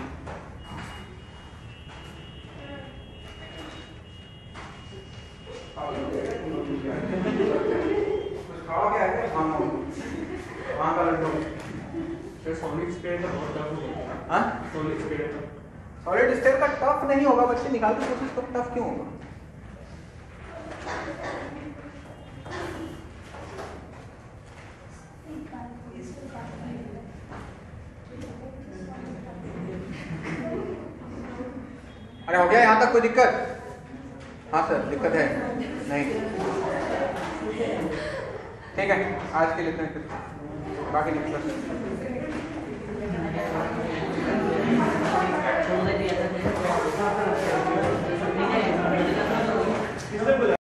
कुछ खाओ क्या है? खाओ वहाँ का लड्डू। सॉलिड स्फीयर का बहुत टफ होगा। हाँ सॉलिड स्फीयर का सॉलिड स्फीयर का टफ नहीं होगा बच्चे, निकाल के कोशिश करो। टफ क्यों होगा? अरे हो गया यहाँ तक? कोई दिक्कत? हाँ सर दिक्कत है नहीं? ठीक है आज के लिए इतना ही, बाकी नहीं।